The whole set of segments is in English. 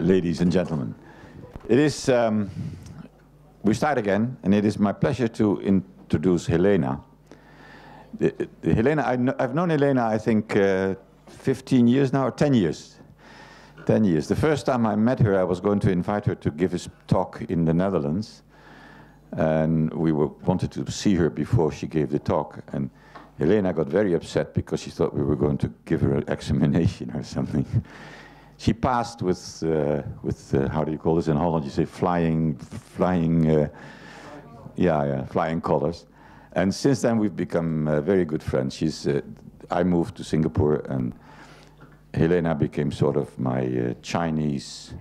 ladies and gentlemen. It is, we start again, and it is my pleasure to introduce Helena. Helena, I've known Helena, I think, 15 years now, or 10 years. 10 years. The first time I met her, I was going to invite her to give a talk in the Netherlands, and we wanted to see her before she gave the talk, and Helena got very upset because she thought we were going to give her an examination or something. She passed with how do you call this in Holland? You say flying colors. And since then we've become very good friends. I moved to Singapore, and Helena became sort of my Chinese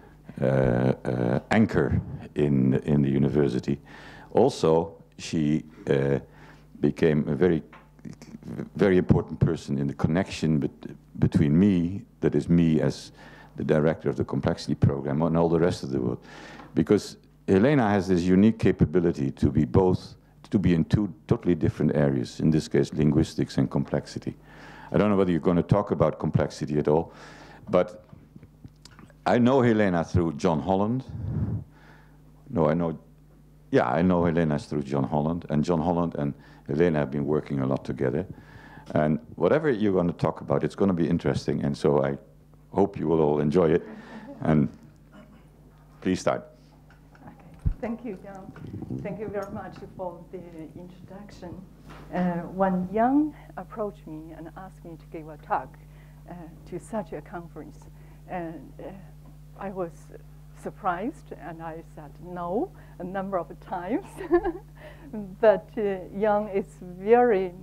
anchor in the university. Also, she became a very important person in the connection between me, that is me as the director of the complexity program, and all the rest of the world. Because Helena has this unique capability to be in two totally different areas, in this case linguistics and complexity. I don't know whether you're going to talk about complexity at all, but I know Helena through John Holland. No, I know Helena through John Holland, and John Holland and Helena have been working a lot together. And whatever you're going to talk about, it's going to be interesting, and so I hope you will all enjoy it. And please start. Okay. Thank you, Jan. Thank you very much for the introduction. When Jan approached me and asked me to give a talk to such a conference, I was surprised, and I said no a number of times. But Jan is very,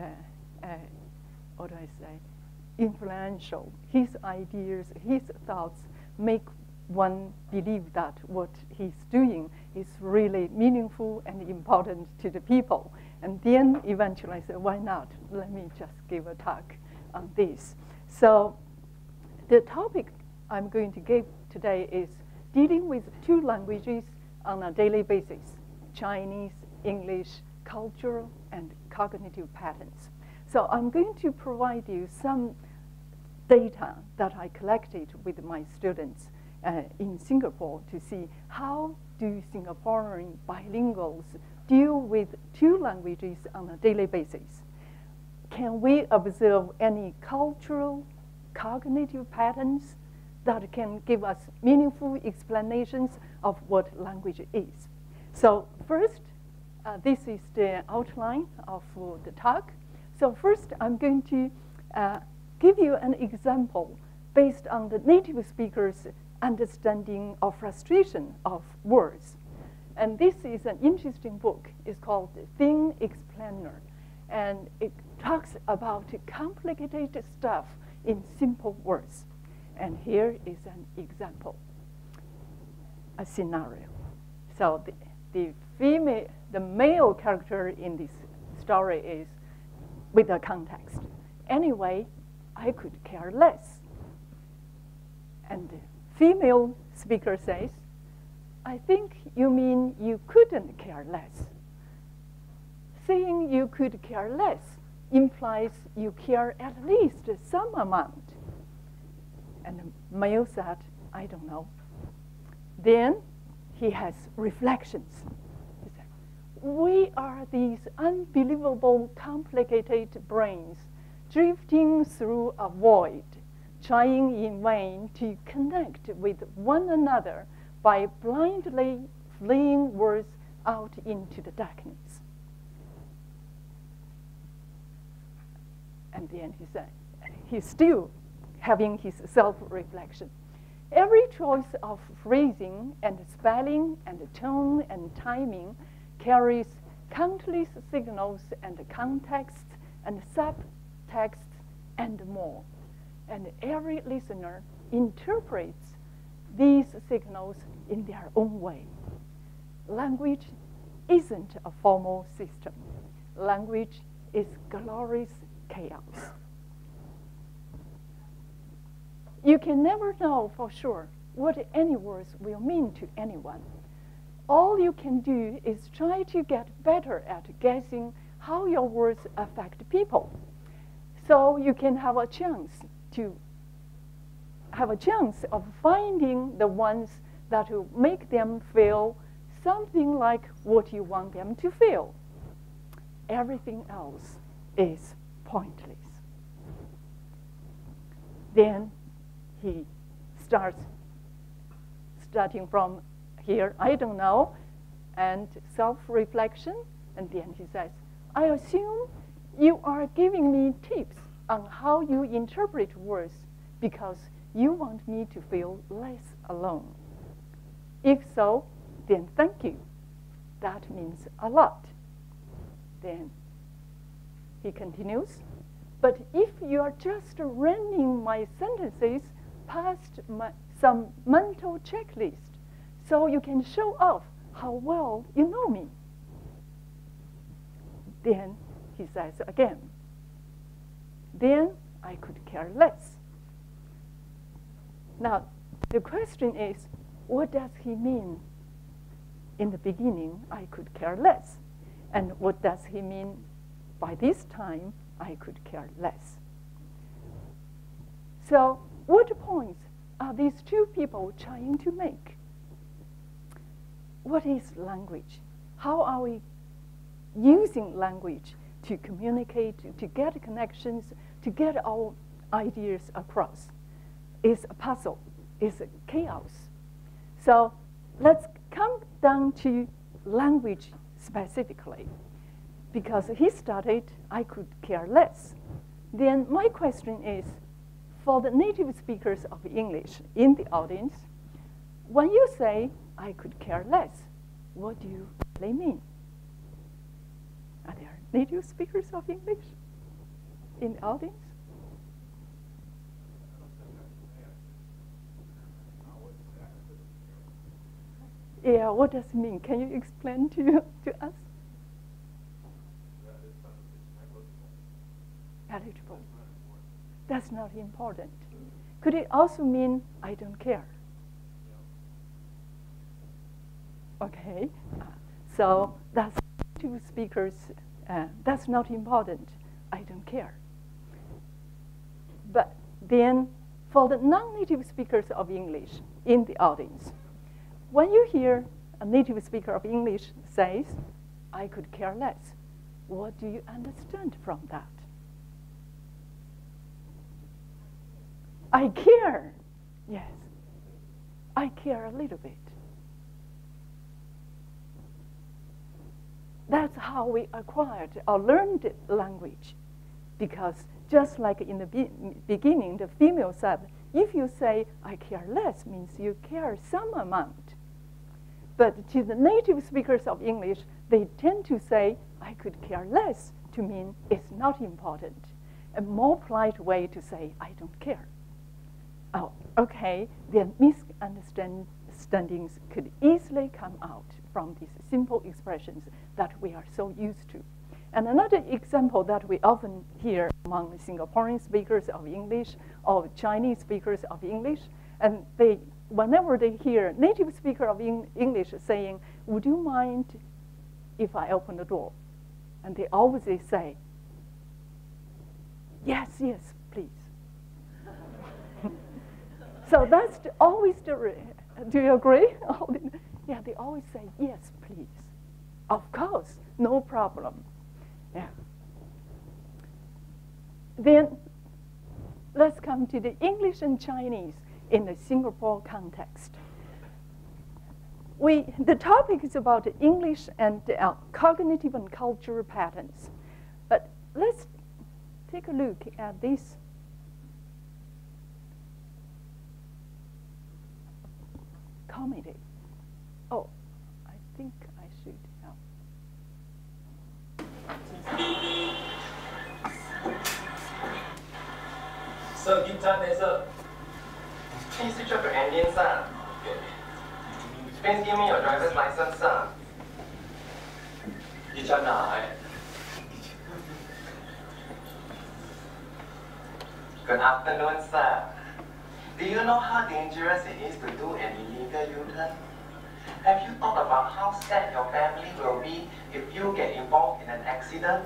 what do I say, influential. His ideas, his thoughts make one believe that what he's doing is really meaningful and important to the people. And then eventually I said, why not? Let me just give a talk on this. So the topic I'm going to give today is dealing with two languages on a daily basis: Chinese, English, cultural, and cognitive patterns. So I'm going to provide you some data that I collected with my students in Singapore to see how do Singaporean bilinguals deal with two languages on a daily basis. Can we observe any cultural, cognitive patterns that can give us meaningful explanations of what language is? So first, this is the outline of the talk. So first, I'm going to give you an example based on the native speaker's understanding or frustration of words. And this is an interesting book. It's called Thing Explainer. And it talks about complicated stuff in simple words. And here is an example, a scenario. So the male character in this story is with a context. Anyway, I could care less. And the female speaker says, I think you mean you couldn't care less. Saying you could care less implies you care at least some amount. And the male said, I don't know. Then he has reflections. He said, we are these unbelievable, complicated brains drifting through a void, trying in vain to connect with one another by blindly fleeing words out into the darkness. And then he said, he's still having his self-reflection. Every choice of phrasing and spelling and tone and timing carries countless signals and contexts and subtexts and more. And every listener interprets these signals in their own way. Language isn't a formal system. Language is glorious chaos. You can never know for sure what any words will mean to anyone. All you can do is try to get better at guessing how your words affect people, so you can have a chance to have a chance of finding the ones that will make them feel something like what you want them to feel. Everything else is pointless. Then he starts starting from here, I don't know, and self-reflection, and then he says, I assume you are giving me tips on how you interpret words because you want me to feel less alone. If so, then thank you. That means a lot. Then he continues, but if you are just running my sentences past some mental checklist so you can show off how well you know me, then he says again, then I could care less. Now, the question is, what does he mean in the beginning, I could care less? And what does he mean by this time, I could care less? So what points are these two people trying to make? What is language? How are we using language to communicate, to get connections, to get our ideas across? It's a puzzle. It's a chaos. So let's come down to language specifically. Because he started, I could care less. Then my question is, for the native speakers of English in the audience, when you say, I could care less, what do you really mean? Are there native speakers of English in the audience? Yeah, what does it mean? Can you explain to us? Eligible. That's not important. Could it also mean I don't care? Okay, so that's native speakers. That's not important. I don't care. But then, for the non-native speakers of English in the audience, when you hear a native speaker of English says, I could care less, what do you understand from that? I care. Yes, I care a little bit. That's how we acquired or learned language. Because just like in the beginning, the female said, if you say, I care less, means you care some amount. But to the native speakers of English, they tend to say, I could care less, to mean it's not important. A more polite way to say, I don't care. Oh, okay, then misunderstandings could easily come out from these simple expressions that we are so used to. And another example that we often hear among Singaporean speakers of English or Chinese speakers of English, and whenever they hear native speaker of English saying, would you mind if I open the door? And they always say, yes, yes, please. So that's always the, do you agree? Yeah, they always say, yes, please. Of course, no problem. Yeah. Then let's come to the English and Chinese in the Singapore context. The topic is about English and cognitive and cultural patterns. But let's take a look at this comedy. Oh, I think I should help. So, please switch off your engine, sir. Please give me your driver's license, sir. Good afternoon, sir. Do you know how dangerous it is to do an illegal U-turn? Have you thought about how sad your family will be if you get involved in an accident?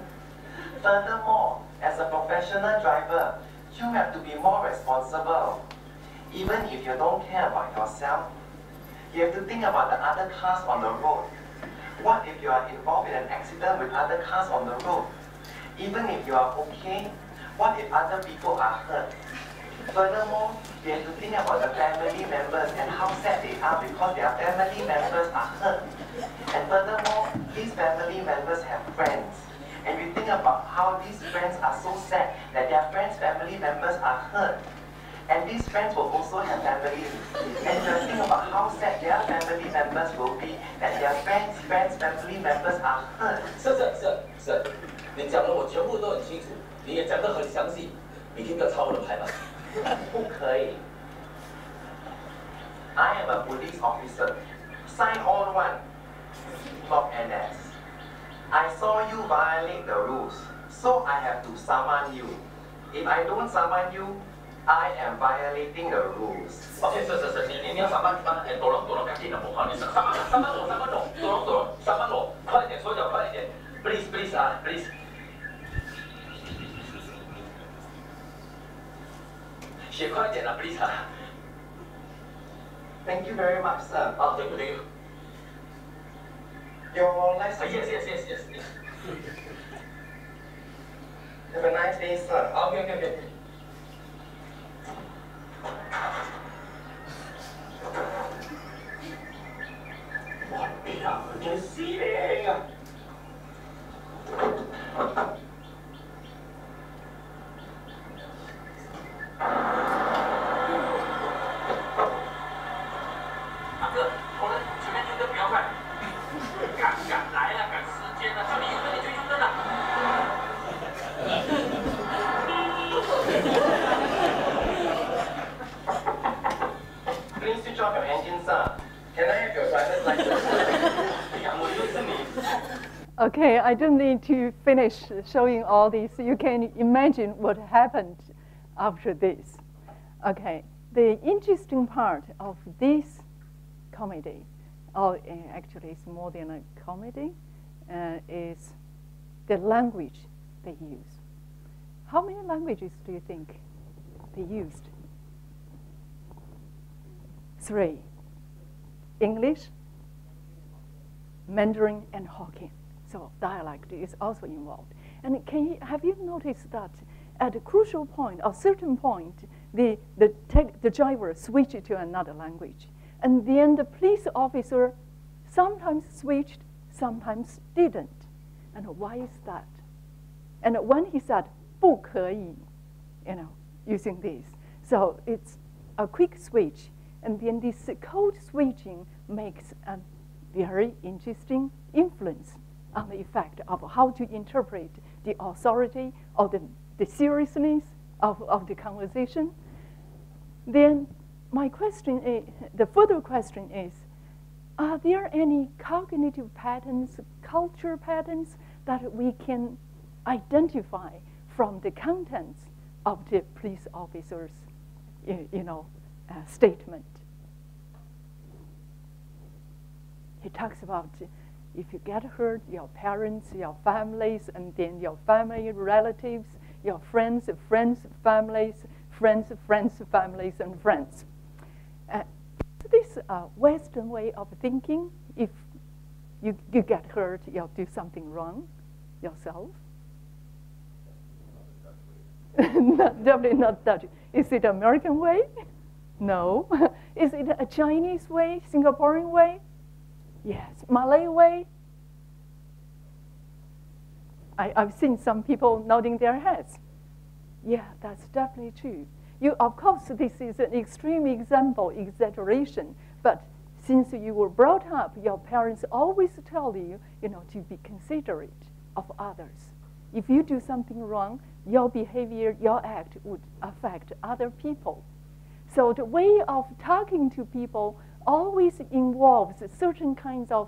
Furthermore, as a professional driver, you have to be more responsible. Even if you don't care about yourself, you have to think about the other cars on the road. What if you are involved in an accident with other cars on the road? Even if you are okay, what if other people are hurt? Furthermore, you have to think about the family members and how sad they are because their family members are hurt. And furthermore, these family members have friends. And you think about how these friends are so sad that their friends' family members are hurt. And these friends will also have families. And you think about how sad their family members will be that their friends' family members are hurt. 是，你讲的我全部都很清楚，你也讲得很详细，你可以不要抄我的牌吗？ 不可以。I am a police officer. Sign all one. Log NS. I saw you violate the rules, so I have to summon you. If I don't summon you, I am violating the rules. 是，你要上班多了，赶紧的，我靠，你上班多了，快点，手脚快一点 ，please 啊 ，please。写快点了 ，please 啊。 Thank you very much, sir. Thank you. Your license. Yes. Have a nice day, sir. Okay. 哇，你啊，真是嘞啊！大哥，我们前面停车不要快，赶来了，赶时间了，叫你用灯你就用灯了。 Please switch off your engine, sir. Can I have your driver's license? Okay, I don't need to finish showing all this. You can imagine what happened after this. Okay, the interesting part of this comedy, actually it's more than a comedy, is the language they use. How many languages do you think they used? 3. English, Mandarin, and Hokkien. So dialect is also involved. And have you noticed that at a crucial point, a certain point, the driver switched to another language. And then the police officer sometimes switched, sometimes didn't. And why is that? And when he said, 不可以, using this. So it's a quick switch. And then this code switching makes a very interesting influence on the effect of how to interpret the authority or the seriousness of the conversation. Then my question is, the further question is, are there any cognitive patterns, culture patterns that we can identify from the contents of the police officer's, statement? He talks about if you get hurt, your parents, your families, and then your family relatives, your friends, families, families, and friends. This Western way of thinking, if you get hurt, you'll do something wrong yourself. Definitely not Dutch. Is it American way? No. Is it a Chinese way, Singaporean way? Yes. Malay way? I've seen some people nodding their heads. Yeah, that's definitely true. Of course, this is an extreme example, exaggeration, but since you were brought up, your parents always tell you, to be considerate of others. If you do something wrong, your behavior, your act would affect other people. So the way of talking to people always involves certain kinds of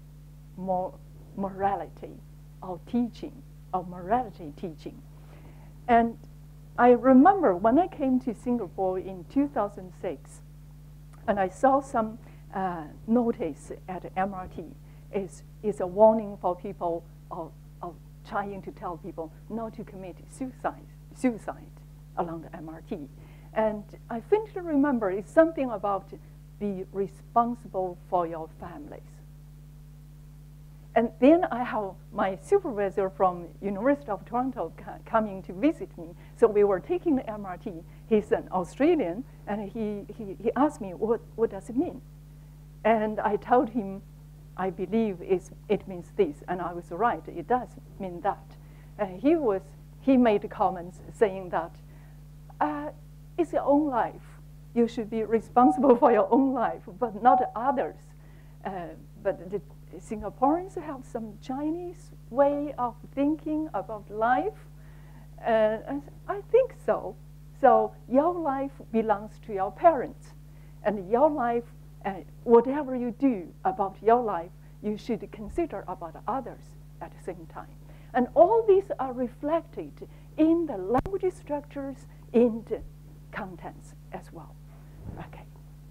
morality or teaching, or morality teaching. And I remember when I came to Singapore in 2006, and I saw some notice at MRT. It's a warning for people of trying to tell people not to commit suicide along the MRT. And I faintly remember it's something about be responsible for your families. And then I have my supervisor from University of Toronto coming to visit me. So we were taking the MRT. He's an Australian, and he asked me, what does it mean? And I told him, I believe it means this. And I was right, it does mean that. And he made comments saying that it's your own life. You should be responsible for your own life, but not others. But the Singaporeans have some Chinese way of thinking about life. And I think so. So your life belongs to your parents. And your life, whatever you do about your life, you should consider about others at the same time. And all these are reflected in the language structures, in the contents as well. Okay.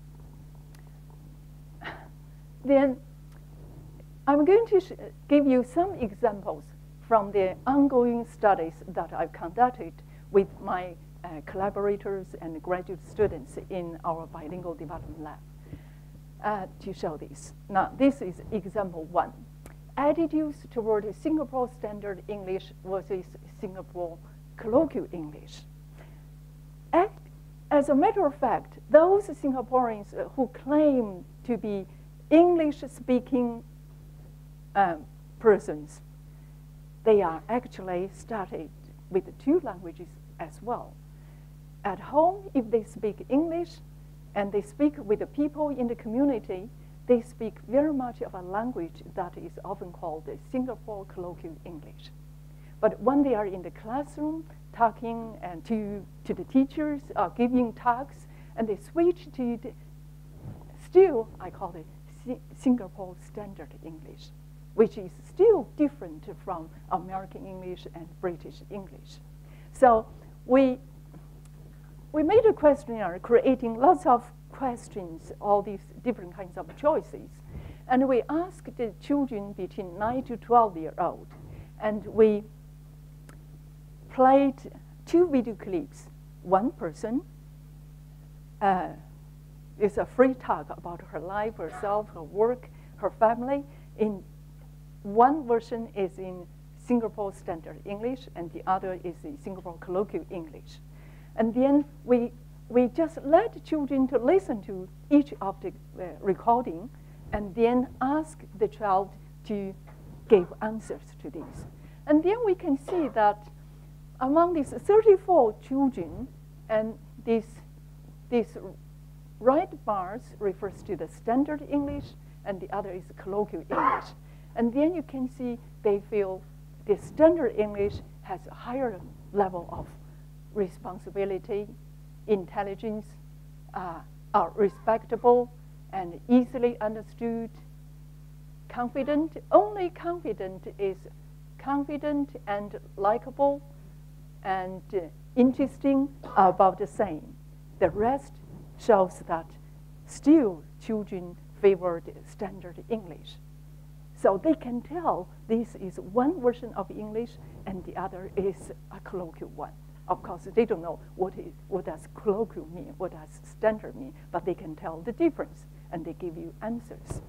Then I'm going to give you some examples from the ongoing studies that I've conducted with my collaborators and graduate students in our bilingual development lab to show this. Now, this is example 1. Attitudes toward Singapore Standard English versus Singapore Colloquial English. As a matter of fact, those Singaporeans who claim to be English-speaking persons, they are actually started with 2 languages as well. At home, if they speak English and they speak with the people in the community, they speak very much of a language that is often called the Singapore Colloquial English. But when they are in the classroom talking and to the teachers, giving talks, and they switch to the, still, I call it Singapore Standard English, which is still different from American English and British English. So we made a questionnaire creating lots of questions, all these different kinds of choices. And we asked the children between 9 to 12-year-old. And we played 2 video clips. One person is a free talk about her life, herself, her work, her family. In one version is in Singapore Standard English, and the other is in Singapore Colloquial English. And then we just let children to listen to each of the recording, and then ask the child to give answers to these. And then we can see that among these 34 children, and this right bars refers to the Standard English, and the other is Colloquial English. And then you can see they feel the Standard English has a higher level of responsibility, intelligence, are respectable and easily understood. Confident, only confident is confident and likable and interesting are about the same. The rest shows that still children favored Standard English. So they can tell this is one version of English and the other is a colloquial one. Of course, they don't know what does colloquial mean, what does standard mean, but they can tell the difference, and they give you answers.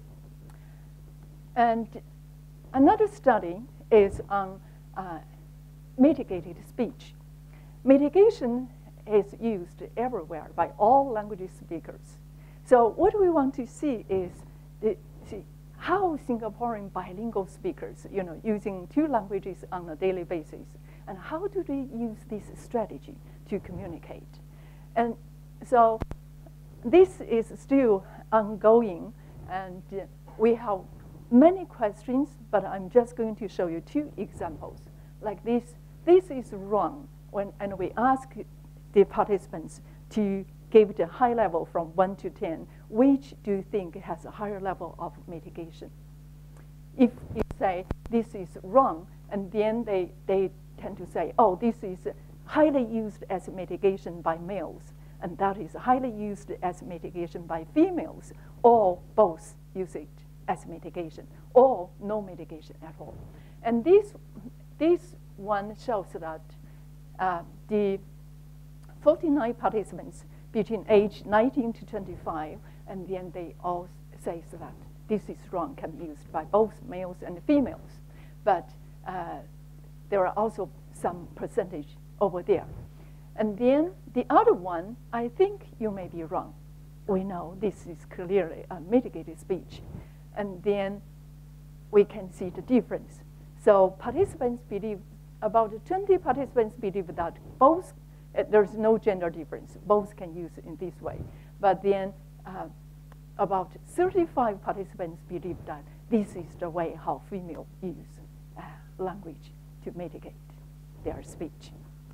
And another study is on mitigated speech. Mitigation is used everywhere by all language speakers. So what we want to see is how Singaporean bilingual speakers, using 2 languages on a daily basis, and how do they use this strategy to communicate? And so this is still ongoing, and we have many questions, but I'm just going to show you 2 examples. Like this is wrong, and we ask the participants to give the high level from 1 to 10, which do you think has a higher level of mitigation? If you say this is wrong, and then they tend to say, oh, this is highly used as mitigation by males, and that is highly used as mitigation by females, or both use it as mitigation, or no mitigation at all. And this one shows that the 49 participants between age 19 to 25, and then they all say that this is wrong, can be used by both males and females. But there are also some percentage over there. And then the other one, I think you may be wrong. We know this is clearly a mitigated speech. And then we can see the difference. So participants believe, about 20 participants believe that both, there's no gender difference, both can use it in this way. But then about 35 participants believe that this is the way how female use language to mitigate their speech.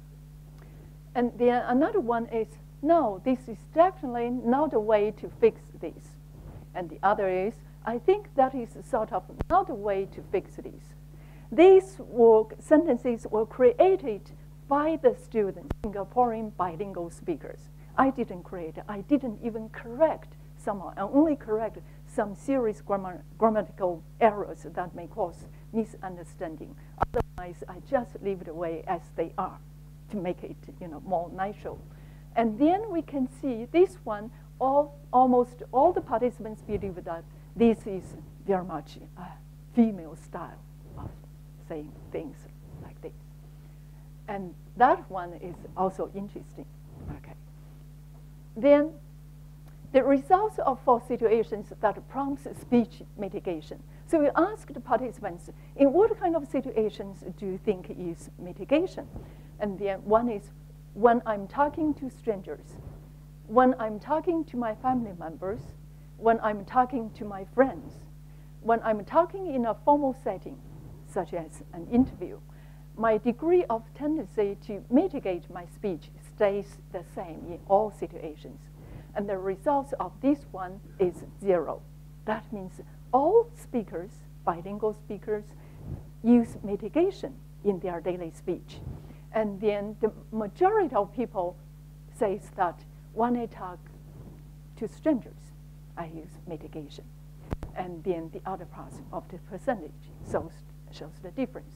And then another one is, no, this is definitely not a way to fix this. And the other is, I think that is sort of not a way to fix this. These sentences were created by the students, Singaporean bilingual speakers. I didn't create, I didn't even correct somehow. I only corrected some serious grammatical errors that may cause misunderstanding. Otherwise, I just leave it away as they are to make it, more natural. And then we can see this one, almost all the participants believe that this is very much a female style of saying things like this. And that one is also interesting. Okay. Then the results of 4 situations that prompts speech mitigation. So we asked the participants, in what kind of situations do you think is mitigation? And then one is when I'm talking to strangers, when I'm talking to my family members, when I'm talking to my friends, when I'm talking in a formal setting, such as an interview, my degree of tendency to mitigate my speech stays the same in all situations. And the results of this one is 0. That means all speakers, bilingual speakers, use mitigation in their daily speech. And then the majority of people says that when I talk to strangers, I use mitigation. And then the other part of the percentage shows the difference.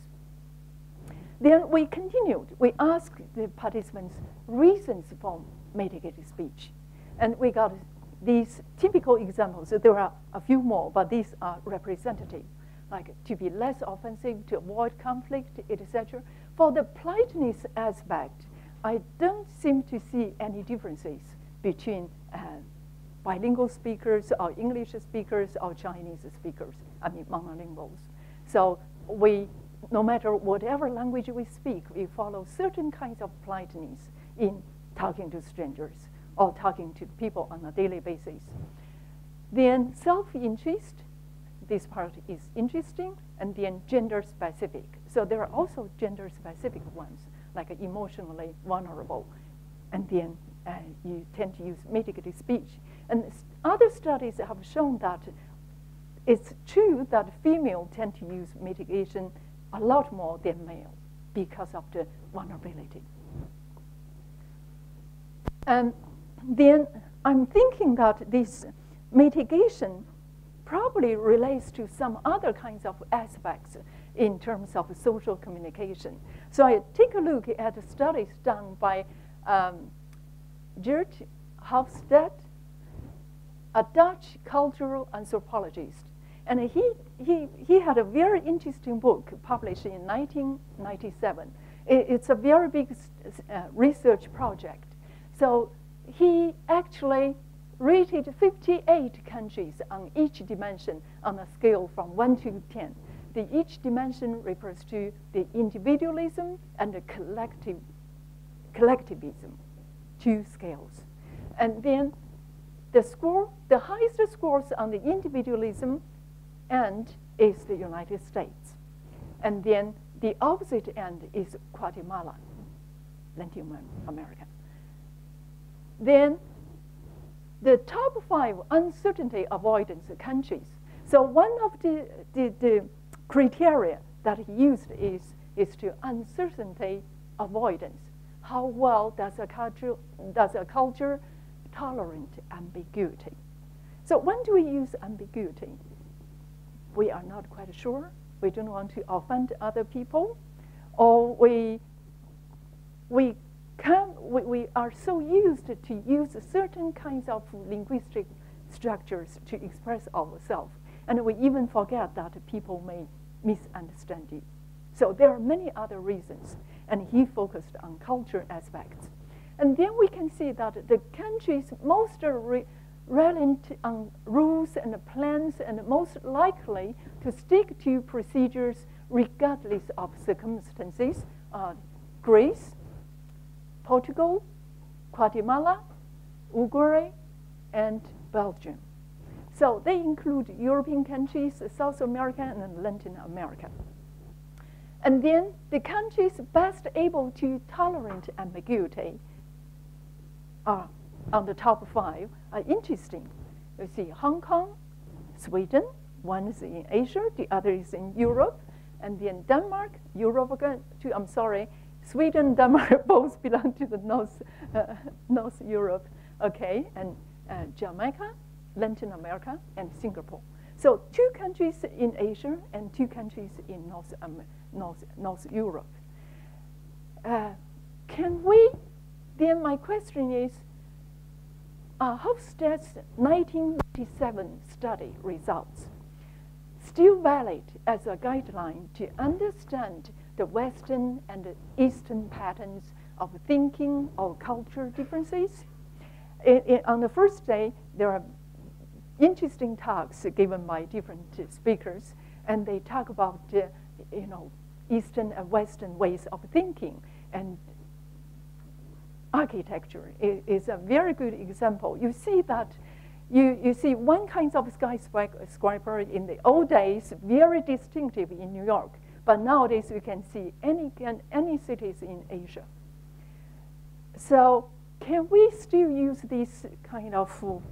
Then we continued. We asked the participants reasons for mitigated speech. And we got these typical examples. So there are a few more, but these are representative, like to be less offensive, to avoid conflict, etc. For the politeness aspect, I don't seem to see any differences between bilingual speakers or English speakers or Chinese speakers, I mean monolinguals. So no matter whatever language we speak, we follow certain kinds of politeness in talking to strangers or talking to people on a daily basis. Then self-interest, this part is interesting, and then gender-specific. So there are also gender-specific ones, like emotionally vulnerable, and then you tend to use mitigated speech. And other studies have shown that it's true that female tend to use mitigation a lot more than male because of the vulnerability. And then I'm thinking that this mitigation probably relates to some other kinds of aspects in terms of social communication. So I take a look at the studies done by Geert Hofstede, a Dutch cultural anthropologist. And he had a very interesting book published in 1997. It's a very big research project. So he actually rated 58 countries on each dimension on a scale from 1 to 10. Each dimension refers to the individualism and the collectivism, 2 scales. And then the highest scores on the individualism end is the United States. And then the opposite end is Guatemala, Latin America. Then the top 5 uncertainty avoidance countries. So one of the criteria that he used is to uncertainty avoidance. How well does a culture tolerate ambiguity? So when do we use ambiguity? We are not quite sure. We don't want to offend other people, or we we are so used to use certain kinds of linguistic structures to express ourselves, and we even forget that people may misunderstand you. So there are many other reasons, and he focused on culture aspects. And then we can see that the countries most reliant on rules and plans and most likely to stick to procedures regardless of circumstances are Greece, Portugal, Guatemala, Uruguay, and Belgium. So they include European countries, South America, and Latin America. And then the countries best able to tolerate ambiguity are on the top 5 are interesting. You see Hong Kong, Sweden, one is in Asia, the other is in Europe, and then Denmark, Sweden and Denmark both belong to the North Europe, okay, and Jamaica, Latin America, and Singapore. So 2 countries in Asia and 2 countries in North Europe. Can we, then my question is, Hofstad's 1997 study results still valid as a guideline to understand the Western and the Eastern patterns of thinking or cultural differences? On the first day, there are interesting talks given by different speakers, and they talk about Eastern and Western ways of thinking, and architecture is a very good example. You see that you see one kind of skyscraper in the old days, very distinctive in New York, but nowadays you can see any cities in Asia. So can we still use these kind of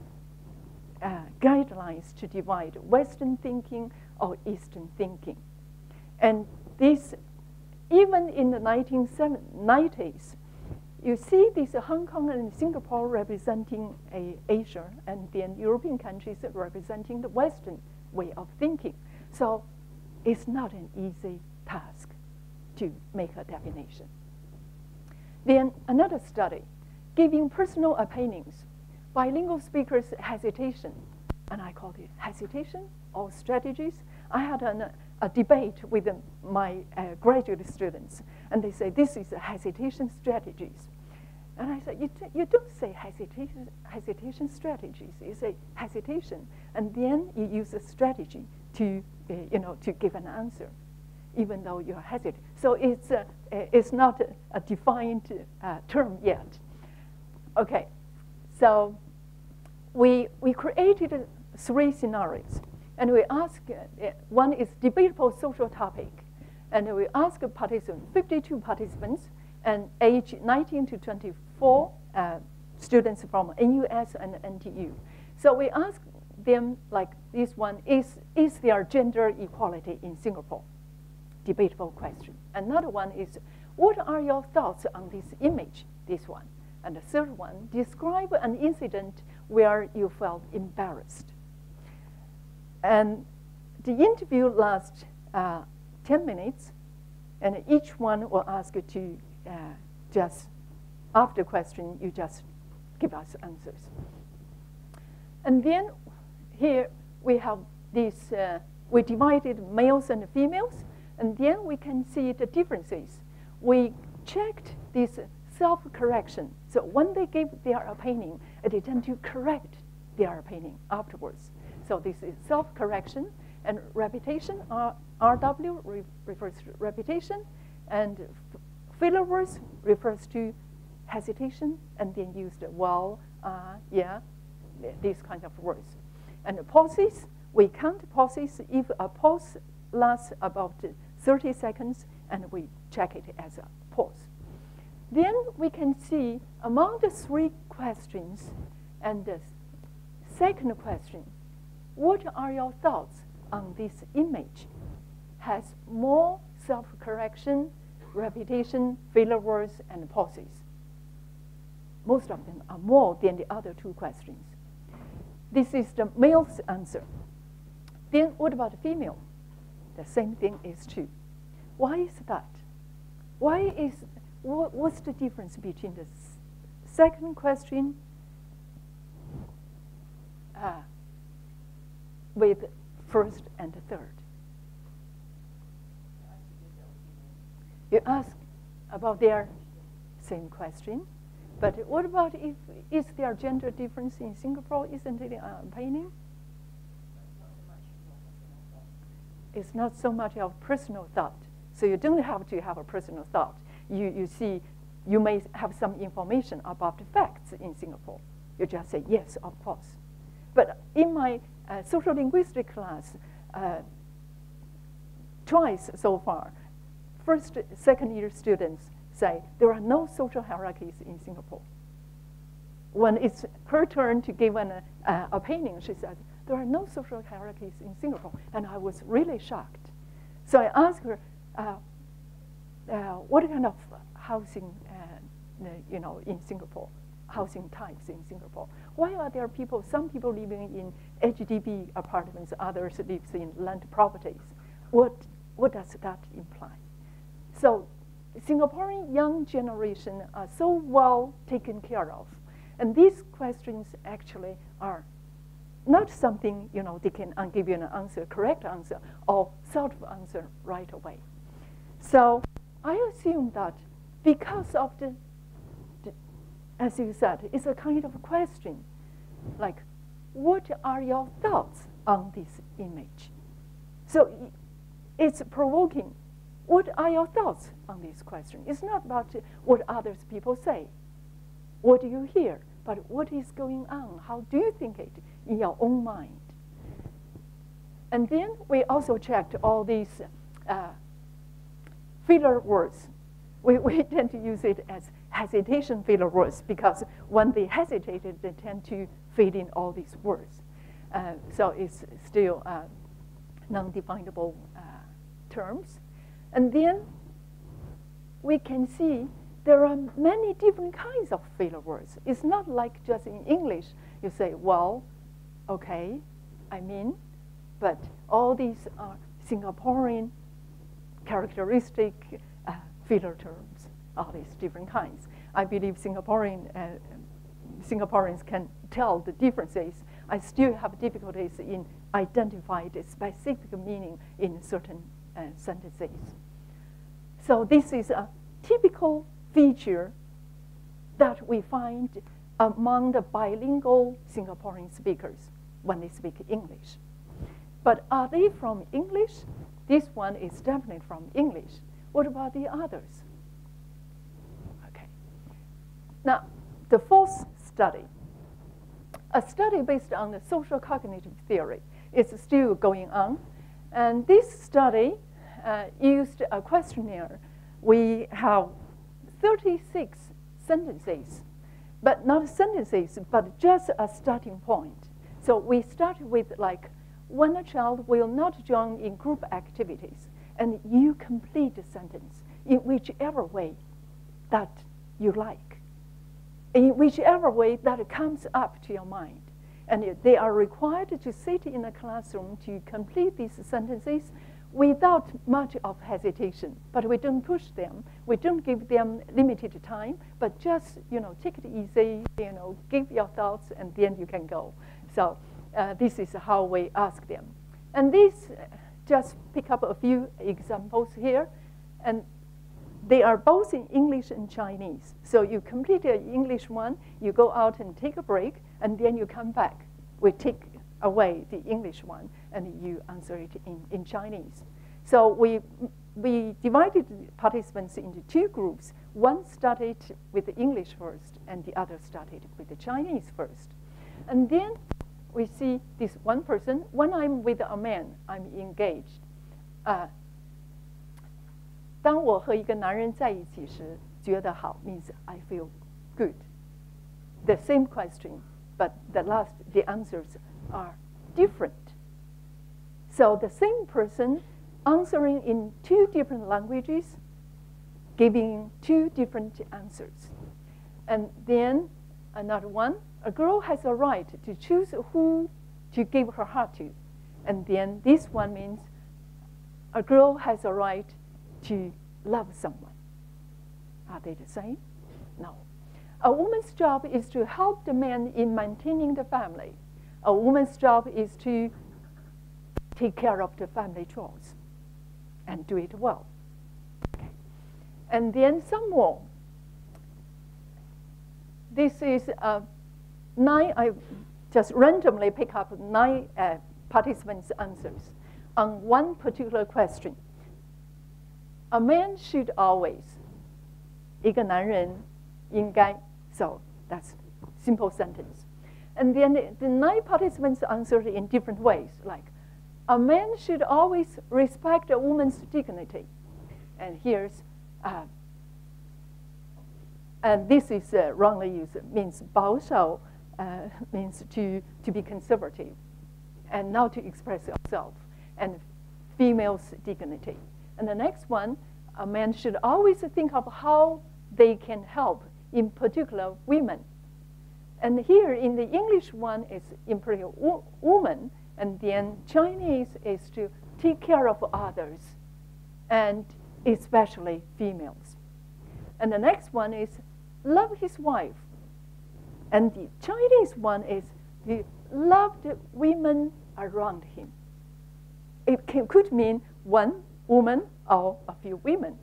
guidelines to divide Western thinking or Eastern thinking? And this, even in the 1990s, you see these Hong Kong and Singapore representing Asia, and then European countries representing the Western way of thinking. So it's not an easy task to make a definition. Then another study, giving personal opinions. Bilingual speakers' hesitation, and I called it hesitation or strategies. I had a debate with my graduate students, and they say this is a hesitation strategies. And I said, you don't say hesitation strategies. You say hesitation, and then you use a strategy to give an answer, even though you're hesitant. So it's not a defined term yet. Okay, so we created 3 scenarios, and we asked, one is debatable social topic, and we asked participants, 52 participants, and age 19 to 24 students from NUS and NTU. So we asked them, like this one, is there gender equality in Singapore? Debatable question. Another one is, what are your thoughts on this image? This one. And the third one, describe an incident where you felt embarrassed. And the interview lasts 10 minutes, and each one will ask you to just, after question, you just give us answers. And then here we have this, we divided males and females, and then we can see the differences. We checked this self-correction. So when they give their opinion, they tend to correct their opinion afterwards. So this is self-correction, and repetition, RW refers to repetition, and filler words refers to hesitation, and then use the well, yeah, these kinds of words. And the pauses, we count pauses if a pause lasts about 30 seconds, and we check it as a pause. Then we can see among the 3 questions and the second question, what are your thoughts on this image? Has more self-correction, repetition, filler words, and pauses. Most of them are more than the other 2 questions. This is the male's answer. Then what about the female? The same thing is true. Why is that? Why what's the difference between the second question with first and third? You ask about their same question, but what about if is there gender difference in Singapore? Isn't it opinion? It's not so much of personal thought. So you don't have to have a personal thought. You see, you may have some information about the facts in Singapore. You just say, yes, of course. But in my social linguistics class, twice so far, first, second year students say there are no social hierarchies in Singapore. When it's her turn to give an opinion, she says, there are no social hierarchies in Singapore. And I was really shocked. So I asked her, what kind of housing, in Singapore, housing types in Singapore? Why are there some people living in HDB apartments, others live in land properties? What does that imply? So Singaporean young generation are so well taken care of. And these questions actually are not something, they can give you an answer, correct answer, or sort of answer right away. So I assume that because of as you said, it's a kind of a question, like, what are your thoughts on this image? So it's provoking. What are your thoughts on this question? It's not about what others people say. What do you hear? But what is going on? How do you think it in your own mind? And then we also checked all these filler words. We tend to use it as hesitation filler words because when they hesitated, they tend to fill in all these words. So it's still non-definable terms. And then we can see there are many different kinds of filler words. It's not like just in English, you say, well, okay, I mean, but all these are Singaporean characteristic filler terms, all these different kinds. I believe Singaporeans can tell the differences. I still have difficulties in identifying the specific meaning in certain sentences. So this is a typical feature that we find among the bilingual Singaporean speakers when they speak English. But are they from English? This one is definitely from English. What about the others? Okay. Now, the fourth study, a study based on the social cognitive theory, is still going on. And this study used a questionnaire. We have 36 sentences, but not sentences, but just a starting point. So we start with like, when a child will not join in group activities, and you complete the sentence in whichever way that you like, in whichever way that comes up to your mind. And they are required to sit in a classroom to complete these sentences without much of hesitation. But we don't push them. We don't give them limited time, but just, take it easy, give your thoughts, and then you can go. So this is how we ask them. And this, just pick up a few examples here. And they are both in English and Chinese. So you complete the English one, you go out and take a break, and then you come back. We take away the English one, and you answer it in Chinese. So we divided the participants into two groups. One started with the English first, and the other started with the Chinese first. And then we see this one person. When I'm with a man, I'm engaged. 当我和一个男人在一起时，觉得好 means I feel good. The same question, but the answers are different. So the same person answering in two different languages, giving two different answers. And then another one, a girl has a right to choose who to give her heart to. And then this one means a girl has a right to love someone. Are they the same? No. A woman's job is to help the man in maintaining the family. A woman's job is to take care of the family chores and do it well. Okay. And then some more. This is 9, I just randomly pick up 9 participants' answers on one particular question. A man should always, 一个男人应该, so that's simple sentence. And then the 9 participants answered in different ways, like, a man should always respect a woman's dignity. And here's, and this is wrongly used, means 保守, means to be conservative and not to express yourself, and female's dignity. And the next one, a man should always think of how they can help, in particular women. And here in the English one is in particular woman, and then Chinese is to take care of others, and especially females. And the next one is love his wife. And the Chinese one is to love the women around him. It could mean one woman or a few women.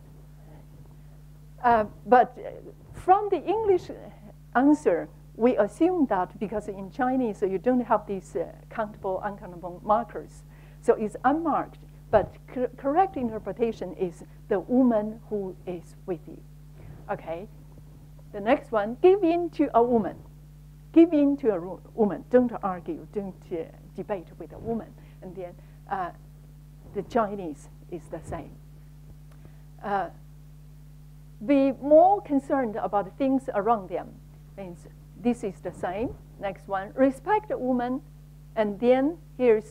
But from the English answer, we assume that because in Chinese you don't have these countable, uncountable markers. So it's unmarked, but correct interpretation is the woman who is with you. Okay, the next one, give in to a woman. Give in to a woman. Don't argue, don't debate with a woman. And then the Chinese is the same. Be more concerned about things around them. Means this is the same. Next one, respect a woman. And then here's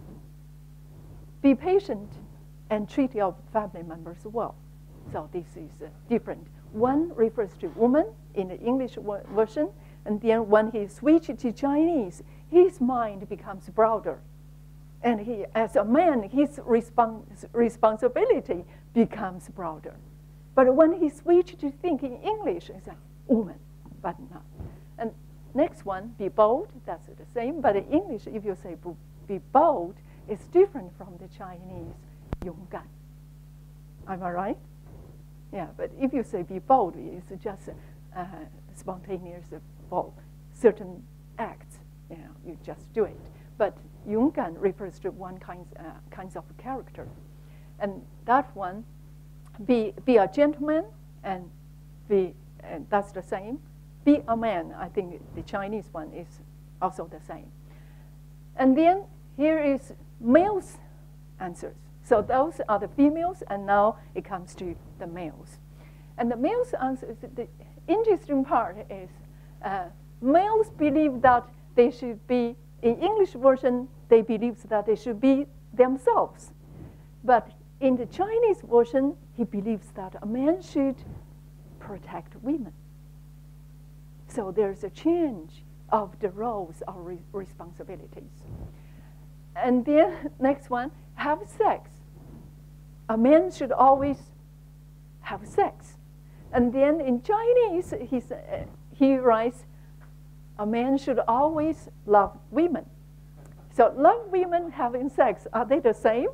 be patient and treat your family members well. So this is different. One refers to woman in the English version, and then when he switches to Chinese, his mind becomes broader. And he, as a man, his responsibility becomes broader. But when he switches to thinking English, it's a woman, but not. And next one, be bold, that's the same. But in English, if you say be bold, it's different from the Chinese, 勇敢. Am I right? Yeah, but if you say be bold, it's just spontaneous for certain acts. You know, you just do it. But 勇敢 refers to one kinds of character. And that one, be a gentleman, and that's the same. Be a man, I think the Chinese one is also the same. And then here is males' answers. So those are the females, and now it comes to the males. And the males' answers, the interesting part is males believe that they should be, in English version, they believe that they should be themselves. But in the Chinese version, he believes that a man should protect women. So there's a change of the roles or responsibilities. And then next one, have sex. A man should always have sex. And then in Chinese, he writes, a man should always love women. So love women, having sex, are they the same?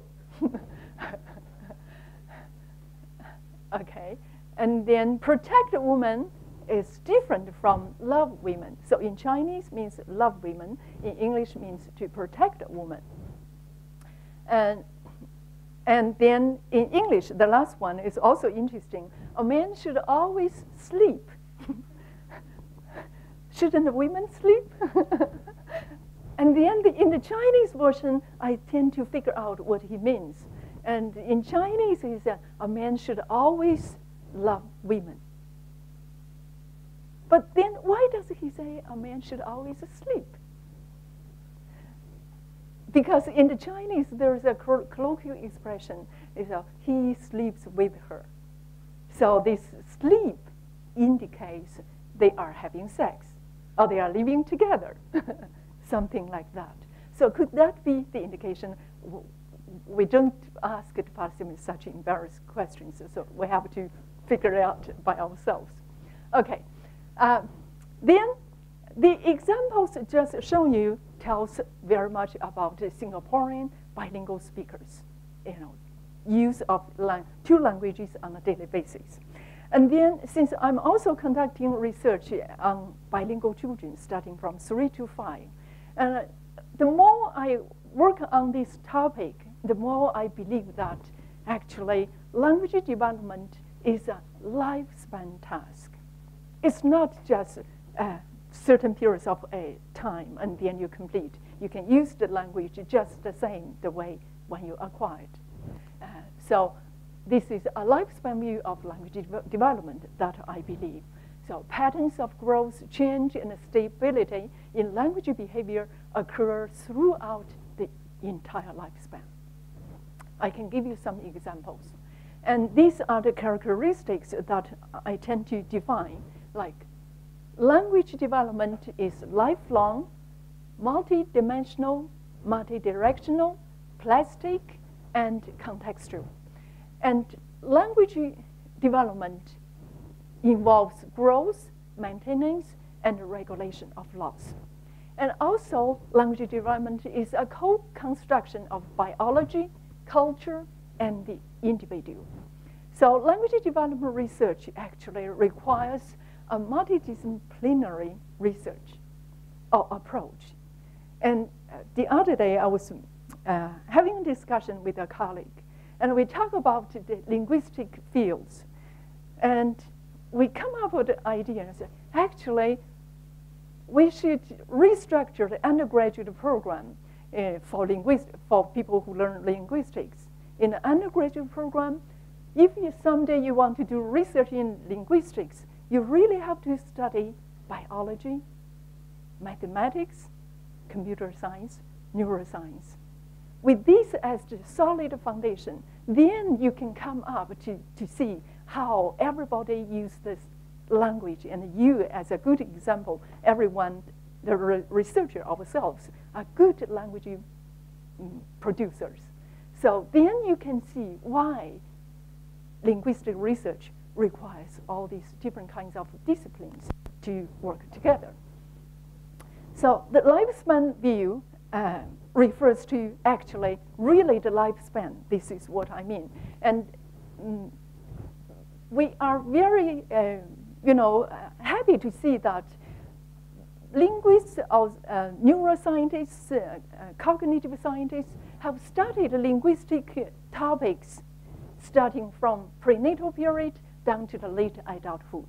Okay. And then protect a woman is different from love women. So in Chinese means love women. In English means to protect a woman. And then in English, the last one is also interesting. A man should always sleep. Shouldn't women sleep? And then in the Chinese version, I tend to figure out what he means. And in Chinese, he said, a man should always love women. But then why does he say a man should always sleep? Because in the Chinese, there is a colloquial expression, he sleeps with her. So this sleep indicates they are having sex, or they are living together, something like that. So could that be the indication? We don't ask the participants such embarrassing questions, so we have to figure it out by ourselves. Okay, then the examples just shown you tells very much about the Singaporean bilingual speakers, use of two languages on a daily basis. And then, since I'm also conducting research on bilingual children starting from 3 to 5, and the more I work on this topic, the more I believe that actually language development is a lifespan task. It's not just certain periods of time and then you complete. You can use the language just the same the way when you acquire it. So this is a lifespan view of language development that I believe. So patterns of growth, change, and stability in language behavior occur throughout the entire lifespan. I can give you some examples. And these are the characteristics that I tend to define, like language development is lifelong, multidimensional, multidirectional, plastic, and contextual. And language development involves growth, maintenance, and regulation of loss. And also, language development is a co-construction of biology, culture, and the individual. So language development research actually requires a multidisciplinary research or approach. And the other day, I was having a discussion with a colleague, and we talk about the linguistic fields. And we come up with the idea and say, actually, we should restructure the undergraduate program for people who learn linguistics. In the undergraduate program, if someday you want to do research in linguistics, you really have to study biology, mathematics, computer science, neuroscience. With this as the solid foundation, then you can come up to see how everybody uses this language, and you, as a good example, everyone, the researcher ourselves, are good language producers. So then you can see why linguistic research requires all these different kinds of disciplines to work together. So the lifespan view refers to actually really the lifespan. This is what I mean. And we are very happy to see that linguists or neuroscientists, cognitive scientists have studied linguistic topics starting from prenatal period down to the late adulthood.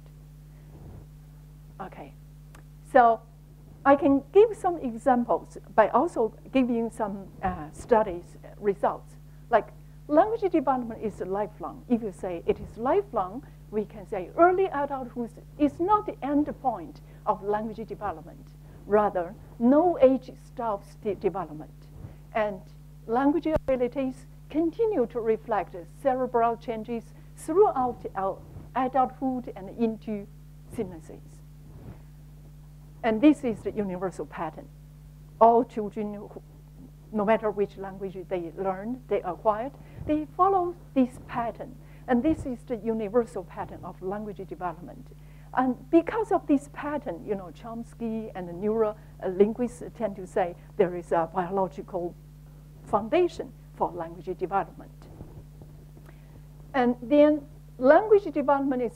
Okay, so I can give some examples by also giving some studies results. Like language development is lifelong. If you say it is lifelong, we can say early adulthood is not the end point of language development. Rather, no age stops the development. And language abilities continue to reflect cerebral changes throughout our adulthood and into senescence. And this is the universal pattern. All children, no matter which language they learned, they acquired, they follow this pattern. And this is the universal pattern of language development. And because of this pattern, Chomsky and the neuro-linguists tend to say there is a biological foundation for language development. And then language development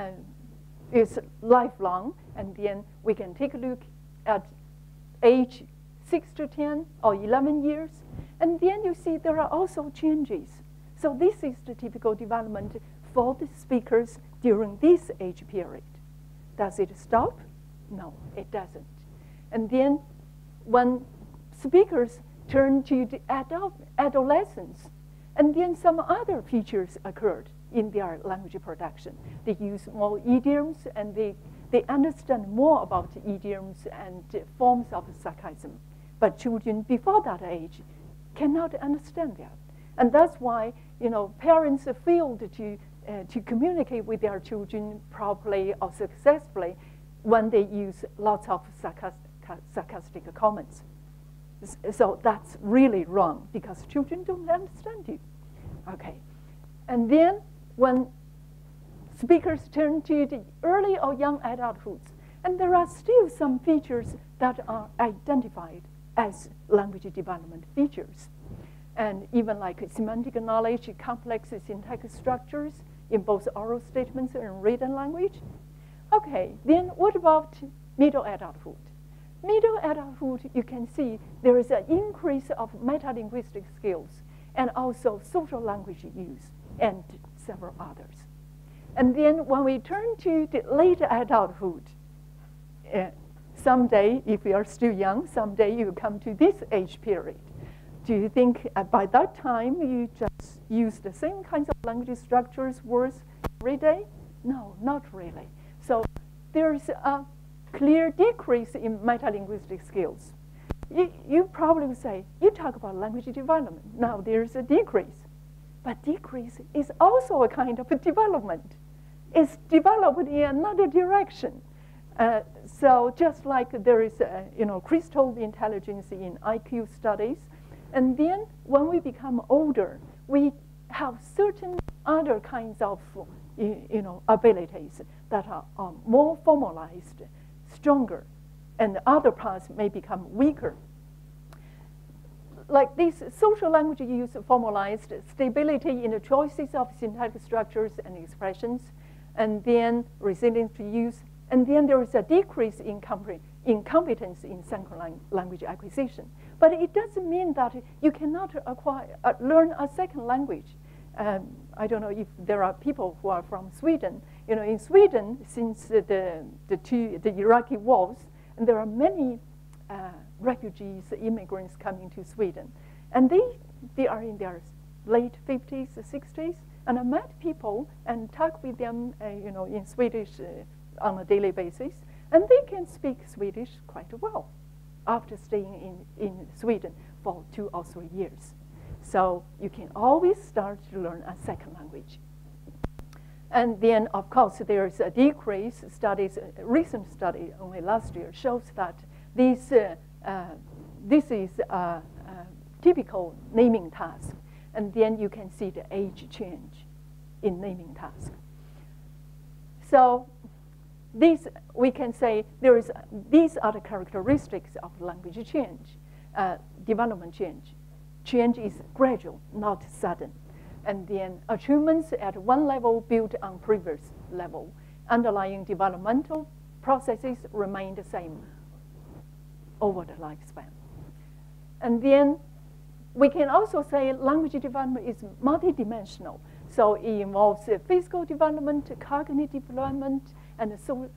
is lifelong, and then we can take a look at age 6 to 10 or 11 years, and then you see there are also changes. So this is the typical development for the speakers during this age period. Does it stop? No, it doesn't. And then when speakers turn to the adolescence, and then some other features occurred in their language production. They use more idioms, and they understand more about idioms and forms of sarcasm. But children before that age cannot understand that. And that's why parents failed to communicate with their children properly or successfully when they use lots of sarcastic comments. So that's really wrong, because children don't understand you. Okay. And then when speakers turn to the early or young adulthood. And there are still some features that are identified as language development features. And even like semantic knowledge, complex syntactic structures in both oral statements and written language. Okay, then what about middle adulthood? Middle adulthood, you can see there is an increase of metalinguistic skills and also social language use and several others. And then when we turn to the late adulthood, someday, if you are still young, someday you come to this age period. Do you think by that time you just use the same kinds of language structures, words every day? No, not really. So there's a clear decrease in metalinguistic skills. You probably would say, you talk about language development. Now there's a decrease. But decrease is also a kind of a development. It's developed in another direction. So just like there is crystal intelligence in IQ studies, and then when we become older, we have certain other kinds of abilities that are more formalized, stronger, and other parts may become weaker. Like this social language use formalized stability in the choices of syntactic structures and expressions, and then resilience to use, and then there is a decrease in competence in synchronous language acquisition. But it doesn't mean that you cannot learn a second language. I don't know if there are people who are from Sweden. In Sweden, since the Iraqi wars, and there are many refugees, immigrants coming to Sweden. And they are in their late 50s, 60s. And I met people and talked with them in Swedish on a daily basis. And they can speak Swedish quite well after staying in Sweden for 2 or 3 years. So you can always start to learn a second language. And then, of course, there's a decrease. A recent study only last year shows that this is a typical naming task. And then you can see the age change in naming task. So we can say these are the characteristics of language change, development change. Change is gradual, not sudden. And then achievements at one level built on previous level. Underlying developmental processes remain the same over the lifespan. And then we can also say language development is multidimensional. So it involves physical development, cognitive development, and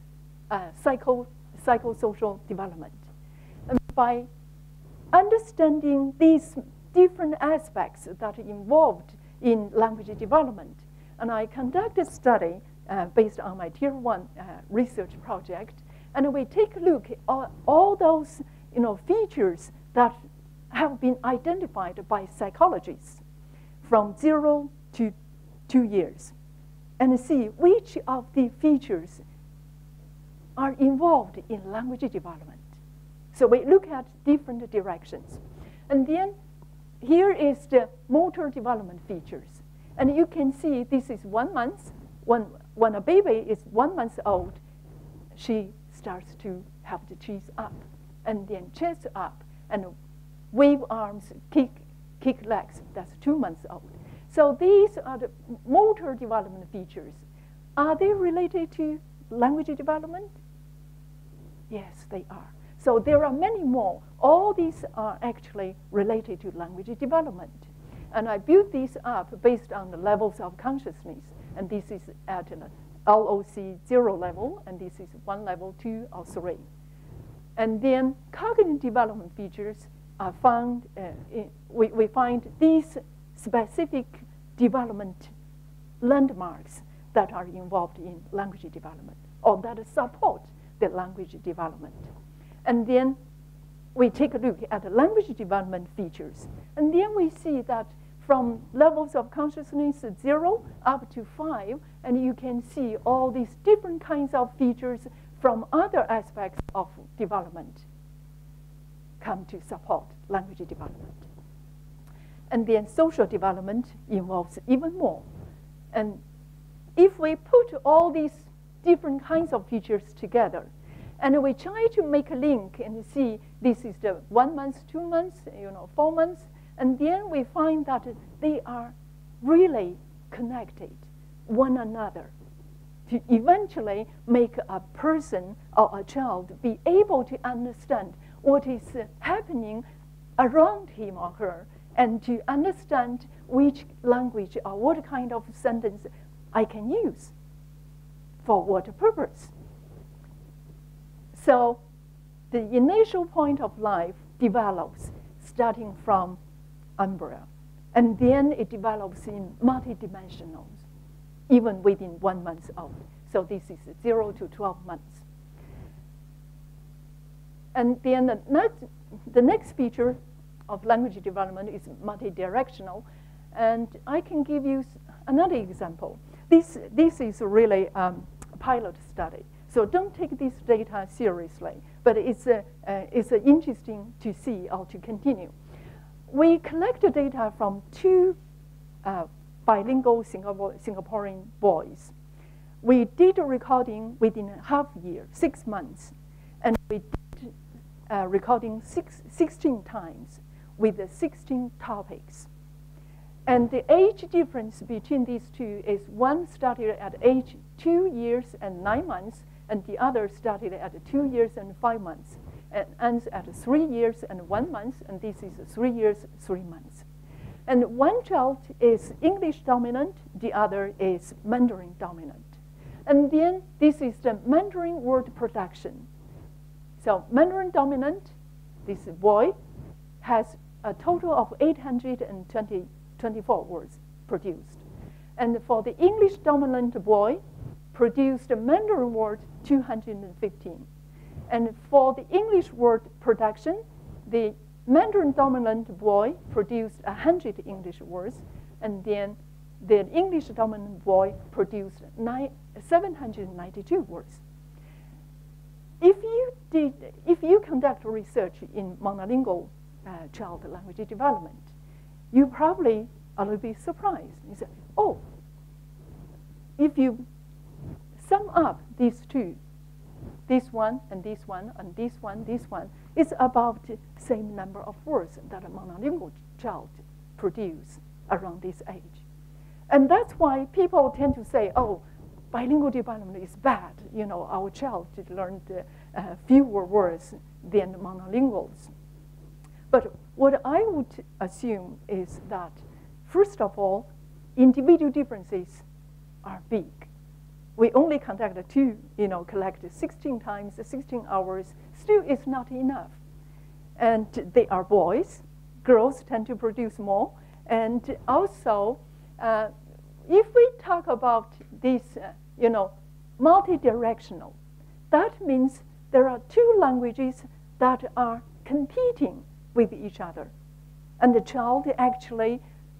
psychosocial development. And by understanding these different aspects that are involved in language development, and I conducted a study based on my Tier 1 research project, and we take a look at all those features that have been identified by psychologists from 0 to 2 years, and see which of the features are involved in language development. So we look at different directions. And then here is the motor development features. And you can see this is 1 month. When a baby is 1 month old, she starts to have the cheeks up, and then chest up, and wave arms, kick legs. That's 2 months old. So these are the motor development features. Are they related to language development? Yes, they are. So there are many more. All these are actually related to language development. And I built these up based on the levels of consciousness. And this is at an LOC 0 level, and this is 1 level, 2, or 3. And then cognitive development features are found, we find these specific development landmarks that are involved in language development, or that support the language development. And then we take a look at the language development features. And then we see that from levels of consciousness 0 up to 5, and you can see all these different kinds of features from other aspects of development come to support language development. And then social development involves even more. And if we put all these different kinds of features together, and we try to make a link and see this is the 1 month, 2 months, 4 months, and then we find that they are really connected one another to eventually make a person or a child be able to understand what is happening around him or her, and to understand which language or what kind of sentence I can use for what purpose. So the initial point of life develops starting from embryo, and then it develops in multidimensionals, even within 1 month old. So this is 0 to 12 months. And then the next feature of language development is multidirectional, and I can give you another example. This is really a pilot study, so don't take this data seriously, but it's interesting to see or to continue. We collect data from 2 bilingual Singaporean boys. We did a recording within a half year, 6 months, and we did recording 16 times with the 16 topics. And the age difference between these two is one started at age 2 years and 9 months, and the other started at 2 years and 5 months, and ends at 3 years and 1 month, and this is 3 years, 3 months. And one child is English dominant, the other is Mandarin dominant. And then this is the Mandarin word production. So Mandarin dominant, this boy, has a total of 824 words produced. And for the English dominant boy, produced a Mandarin word 215. And for the English word production, the Mandarin dominant boy produced 100 English words, and then the English dominant boy produced 792 words. If you conduct research in monolingual child language development, you probably are a little bit surprised. You say, oh, if you sum up these two, this one and this one and this one, it's about the same number of words that a monolingual child produces around this age. And that's why people tend to say, oh, bilingual development is bad. Our child learned fewer words than monolinguals. But what I would assume is that, first of all, individual differences are big. We only collect collect 16 times, 16 hours. Still, it's not enough. And they are boys. Girls tend to produce more. And also, if we talk about this, multidirectional, that means there are 2 languages that are competing with each other. And the child actually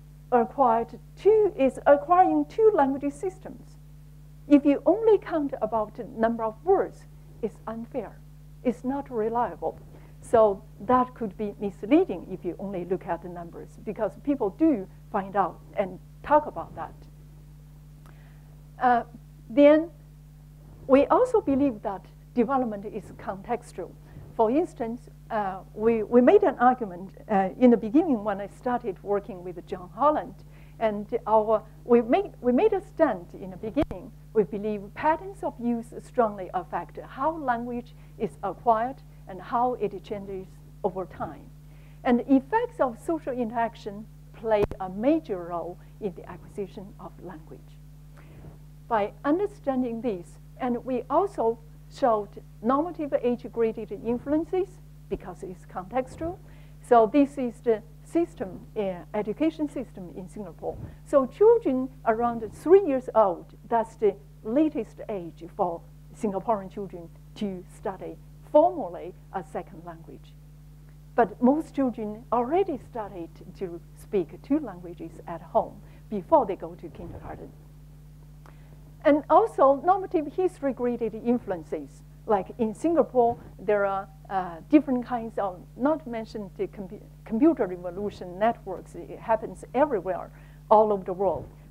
is acquiring 2 language systems. If you only count about the number of words, it's unfair. It's not reliable. So that could be misleading if you only look at the numbers, because people do find out and talk about that. Then we also believe that development is contextual. For instance, we made an argument in the beginning when I started working with John Holland, and we made a stand in the beginning. We believe patterns of use strongly affect how language is acquired and how it changes over time. And the effects of social interaction play a major role in the acquisition of language. By understanding this, and we also showed normative age-graded influences because it's contextual. So this is the system, education system in Singapore. So children around 3 years old, that's the latest age for Singaporean children to study formally a second language. But most children already started to speak 2 languages at home before they go to kindergarten. And also normative history-graded influences. Like in Singapore, there are different kinds of, not mentioned the computer revolution networks. It happens everywhere, all over the world.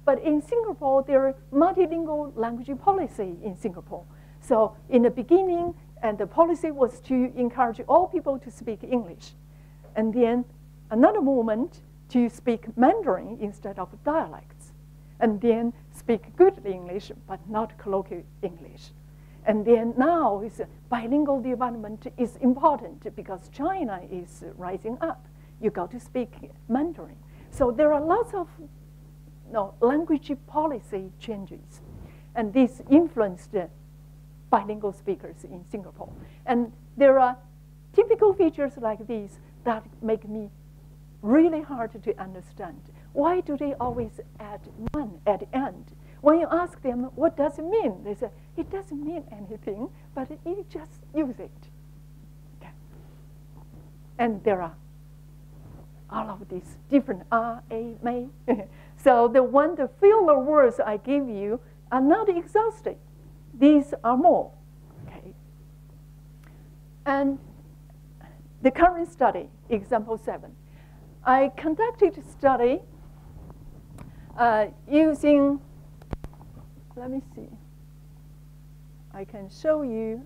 But in Singapore, there are multilingual language policy in Singapore. So in the beginning, and the policy was to encourage all people to speak English. And then another movement to speak Mandarin instead of dialects. And then speak good English, but not colloquial English. And then now is bilingual development is important because China is rising up. You got to speak Mandarin. So there are lots of language policy changes. And this influenced bilingual speakers in Singapore. And there are typical features like these that make me really hard to understand. Why do they always add "man" at the end? When you ask them, what does it mean? They say, it doesn't mean anything, but you just use it. Okay. And there are all of these different may. So the filler words I give you are not exhaustive. These are more. Okay. And the current study, example 7. I conducted a study using, let me see. I can show you.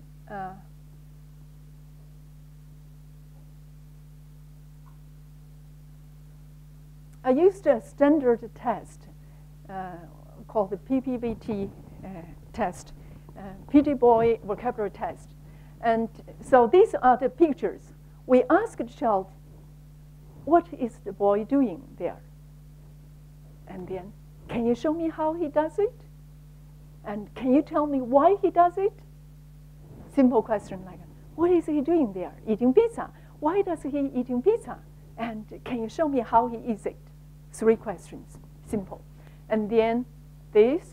I used a standard test called the PPVT test, Pretty Boy Vocabulary Test. And so these are the pictures. We asked the child, what is the boy doing there? And then, can you show me how he does it? And can you tell me why he does it? Simple question like, what is he doing there? Eating pizza. Why does he eating pizza? And can you show me how he eats it? 3 questions, simple. And then this,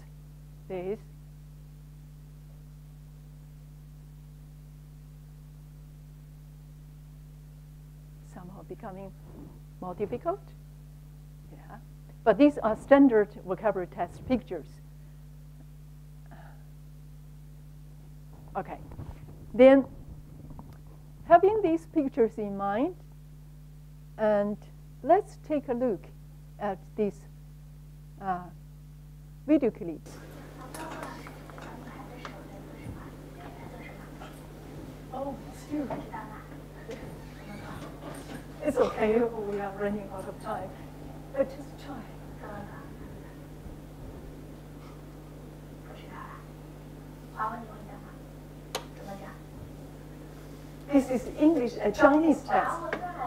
somehow becoming more difficult. Yeah. But these are standard vocabulary test pictures. Okay. Then, having these pictures in mind, and let's take a look at these video clips. Oh, still. It's okay, we are running out of time. Let's just try. This is English, a Chinese test.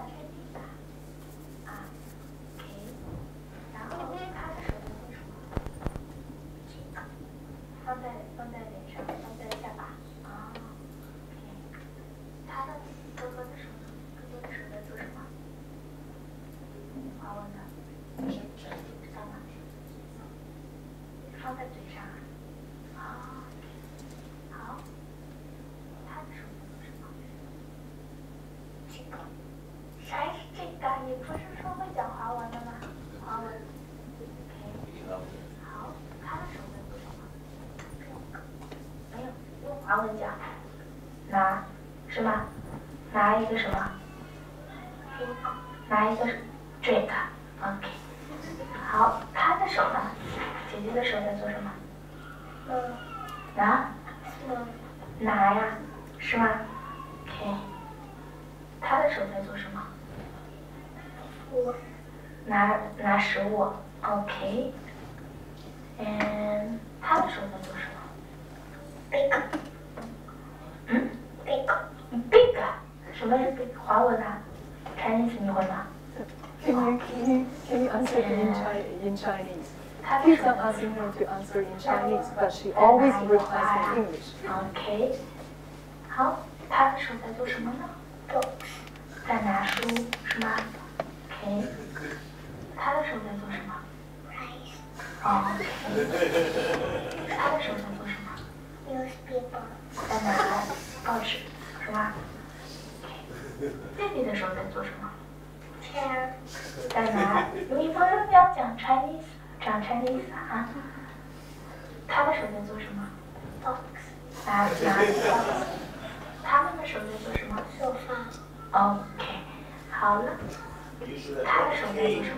drink. OK， 好，他的手呢？姐姐的手在做什么？拿？拿呀，是吗 ？OK， 他的手在做什么？拿食物。OK， 他的手在做什么 ？Big， 什么是 big？ 华文啊 ，Chinese 你会吗？ Can you answer in Chinese? Keeps on asking her to answer in Chinese, but she always replies in English. OK， 好，他的手在做什么呢？在拿书，是吗 ？OK， 他的手在做什么？哦，他的手在做什么？ Newspaper。在拿报纸，是吗 ？OK， 弟弟的手在做什么？ Chair。在拿，你不要讲 Chinese， 讲 Chinese 啊。他的手在做什么 ？Box。拿 box。他们的手在做什么 ？Sofa。OK， 好了。 他的手在做什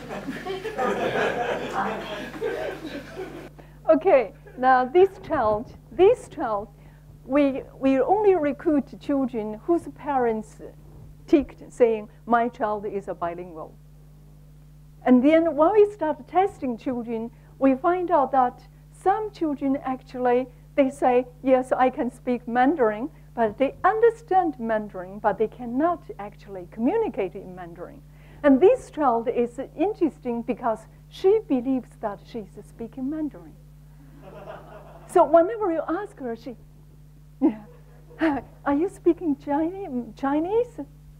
么 Okay, now this child, we only recruit children whose parents ticked saying, my child is a bilingual. And then when we start testing children, we find out that some children actually, they say, yes, I can speak Mandarin, but they understand Mandarin, but they cannot actually communicate in Mandarin. And this child is interesting because she believes that she's speaking Mandarin. So whenever you ask her, she, yeah, are you speaking Chinese?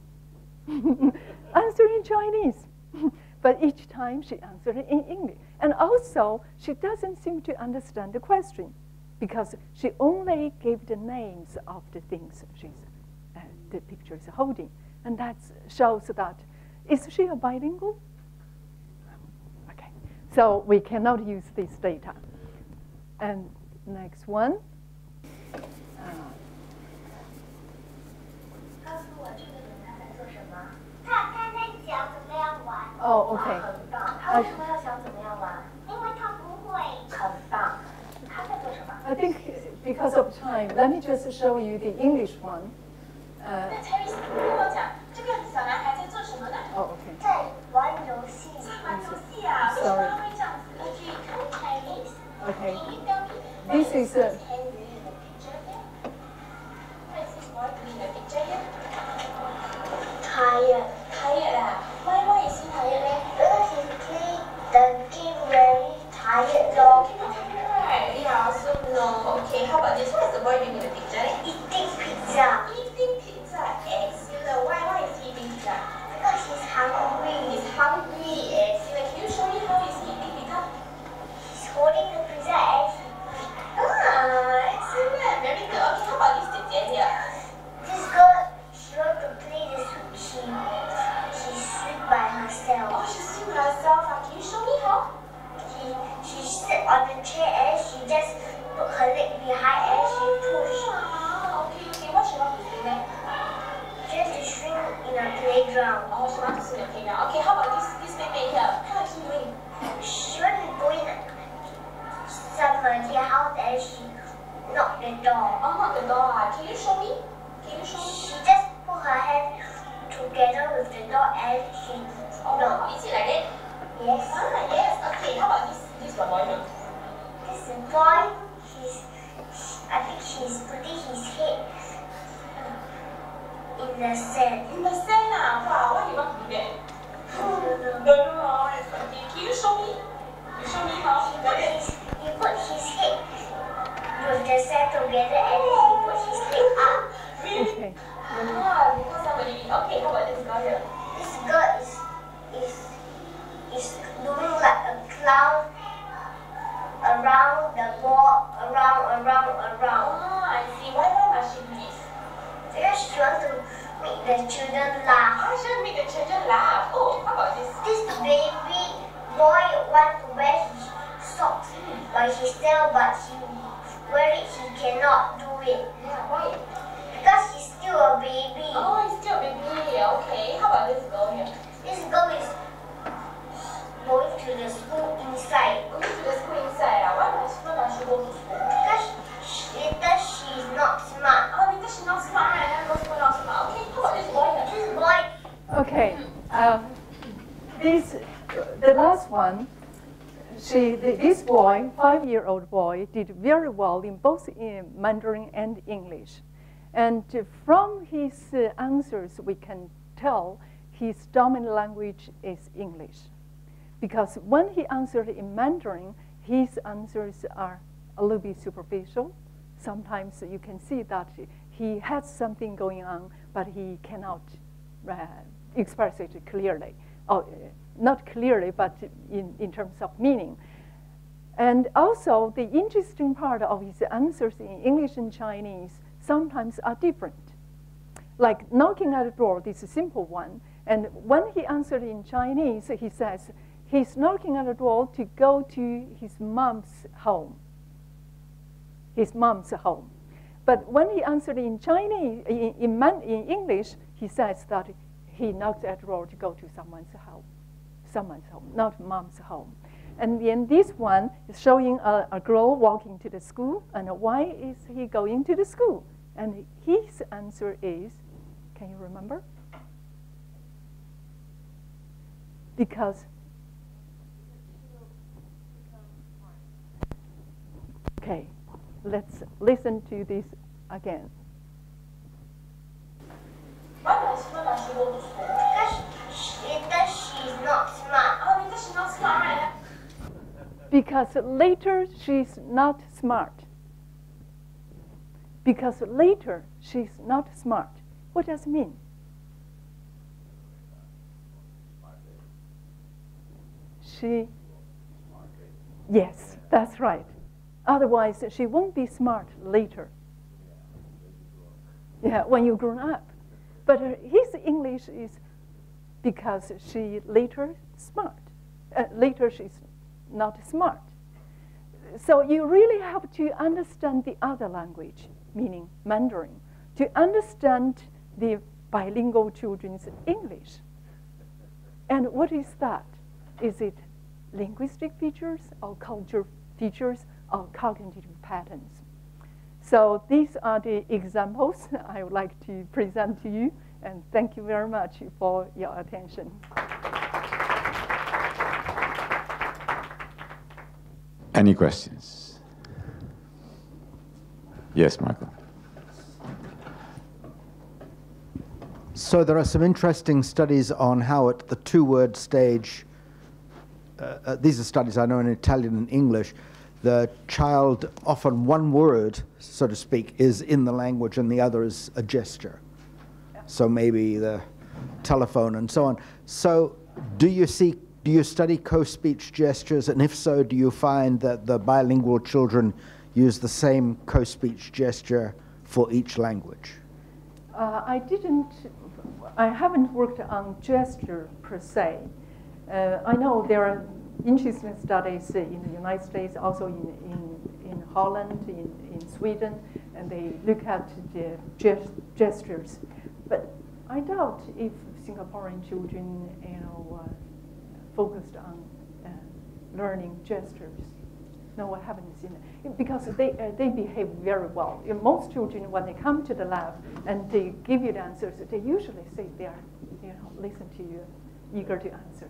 Answer in Chinese. But each time she answered in English. And also, she doesn't seem to understand the question because she only gave the names of the things the picture is holding. And that shows that, is she a bilingual? Okay, so we cannot use this data. And next one. Oh, okay. I think because of time, let me just show you the English one. Oh, okay. 在玩游戏。 Sorry. Okay. This is a. Tired. Why is he tired? Because he played the game very tired. Right. Yeah. So no. Okay. How about this? What is the boy doing in the picture? Eating pizza. Eating pizza. Excellent. Why is he eating pizza? Because he's hungry. He's hungry. Excellent. Can you show me how is he eating pizza? He's holding the pizza and Excellent. Very good. Okay. How about this姐姐 here? this girl, she wants to play the swing. She swing by herself. Oh, she's singing herself. Can you show me how? She sit on the chair and she just put her leg behind and she push. Okay. What she wants to do next? Just to swing in a playground. Oh, she wants to sing a playground. Okay. How about this baby here? How is he doing? She wants to go in somebody's house and she knocked the door. Oh, not the door. Can you show me? Can you show me? She just put her hand together with the door and she knocked. Is it like that? Yes. Yes. Okay. How about this one boy? This boy, I think he's putting his head in the sand. In the sand. Wow. Why you want to do that? Don't know. Okay. Can you show me? You show me how? He put his head with the sand together and he put his leg up. Really? Okay. Because somebody. Okay. How about this girl here? This girl is doing like a clown around the ball, around. I see. Why must she do this? Because she wants to make the children laugh. I should make the children laugh. Oh, how about this? This baby boy wants to wear his socks by himself, but he cannot do it. Yeah, why? Because he's still a baby. Oh, he's still a baby. Okay. How about this girl here? This girl is going to the school inside. Going to the school inside. Why must she go to school? Because later she's not smart. Oh, because she's not smart, right? Then go to school not smart. Okay. How about this boy here? This boy, Okay. The last one. This boy, 5-year-old boy, did very well in both Mandarin and English. And from his answers, we can tell his dominant language is English. Because when he answered in Mandarin, his answers are a little bit superficial. Sometimes you can see that he has something going on, but he cannot express it clearly. Not clearly, but in terms of meaning. And also, the interesting part of his answers in English and Chinese sometimes are different. Like knocking at the door, this is a simple one. And when he answered in Chinese, he says, he's knocking at the door to go to his mom's home. His mom's home. But when he answered in Chinese, in English, he says that he knocks at the door to go to someone's home, not mom's home. And then this one is showing a girl walking to the school, and why is he going to the school? And his answer is, can you remember? Because okay, let's listen to this again. Because she's not smart. Oh, because she's not smart. Because later she's not smart. Because later she's not smart. What does it mean? She, yes, that's right. Otherwise, she won't be smart later. Yeah, when you grown up. But his English is because she later smart. Later she's not smart. So you really have to understand the other language, meaning Mandarin, to understand the bilingual children's English. And what is that? Is it linguistic features or cultural features or cognitive patterns? So these are the examples I would like to present to you, and thank you very much for your attention. Any questions? Yes, Michael. So there are some interesting studies on how at the two-word stage, these are studies I know in Italian and English, the child, often one word, so to speak, is in the language and the other is a gesture. So maybe the telephone and so on. So do you study co-speech gestures, and if so, do you find that the bilingual children use the same co-speech gesture for each language? I haven't worked on gesture per se. I know there are interesting studies in the United States, also in Holland, in Sweden, and they look at the gestures. But I doubt if Singaporean children, focused on learning gestures. No, I haven't seen it because they behave very well. Most children, when they come to the lab and they give you the answers, they usually say they are, listen to you, eager to answer.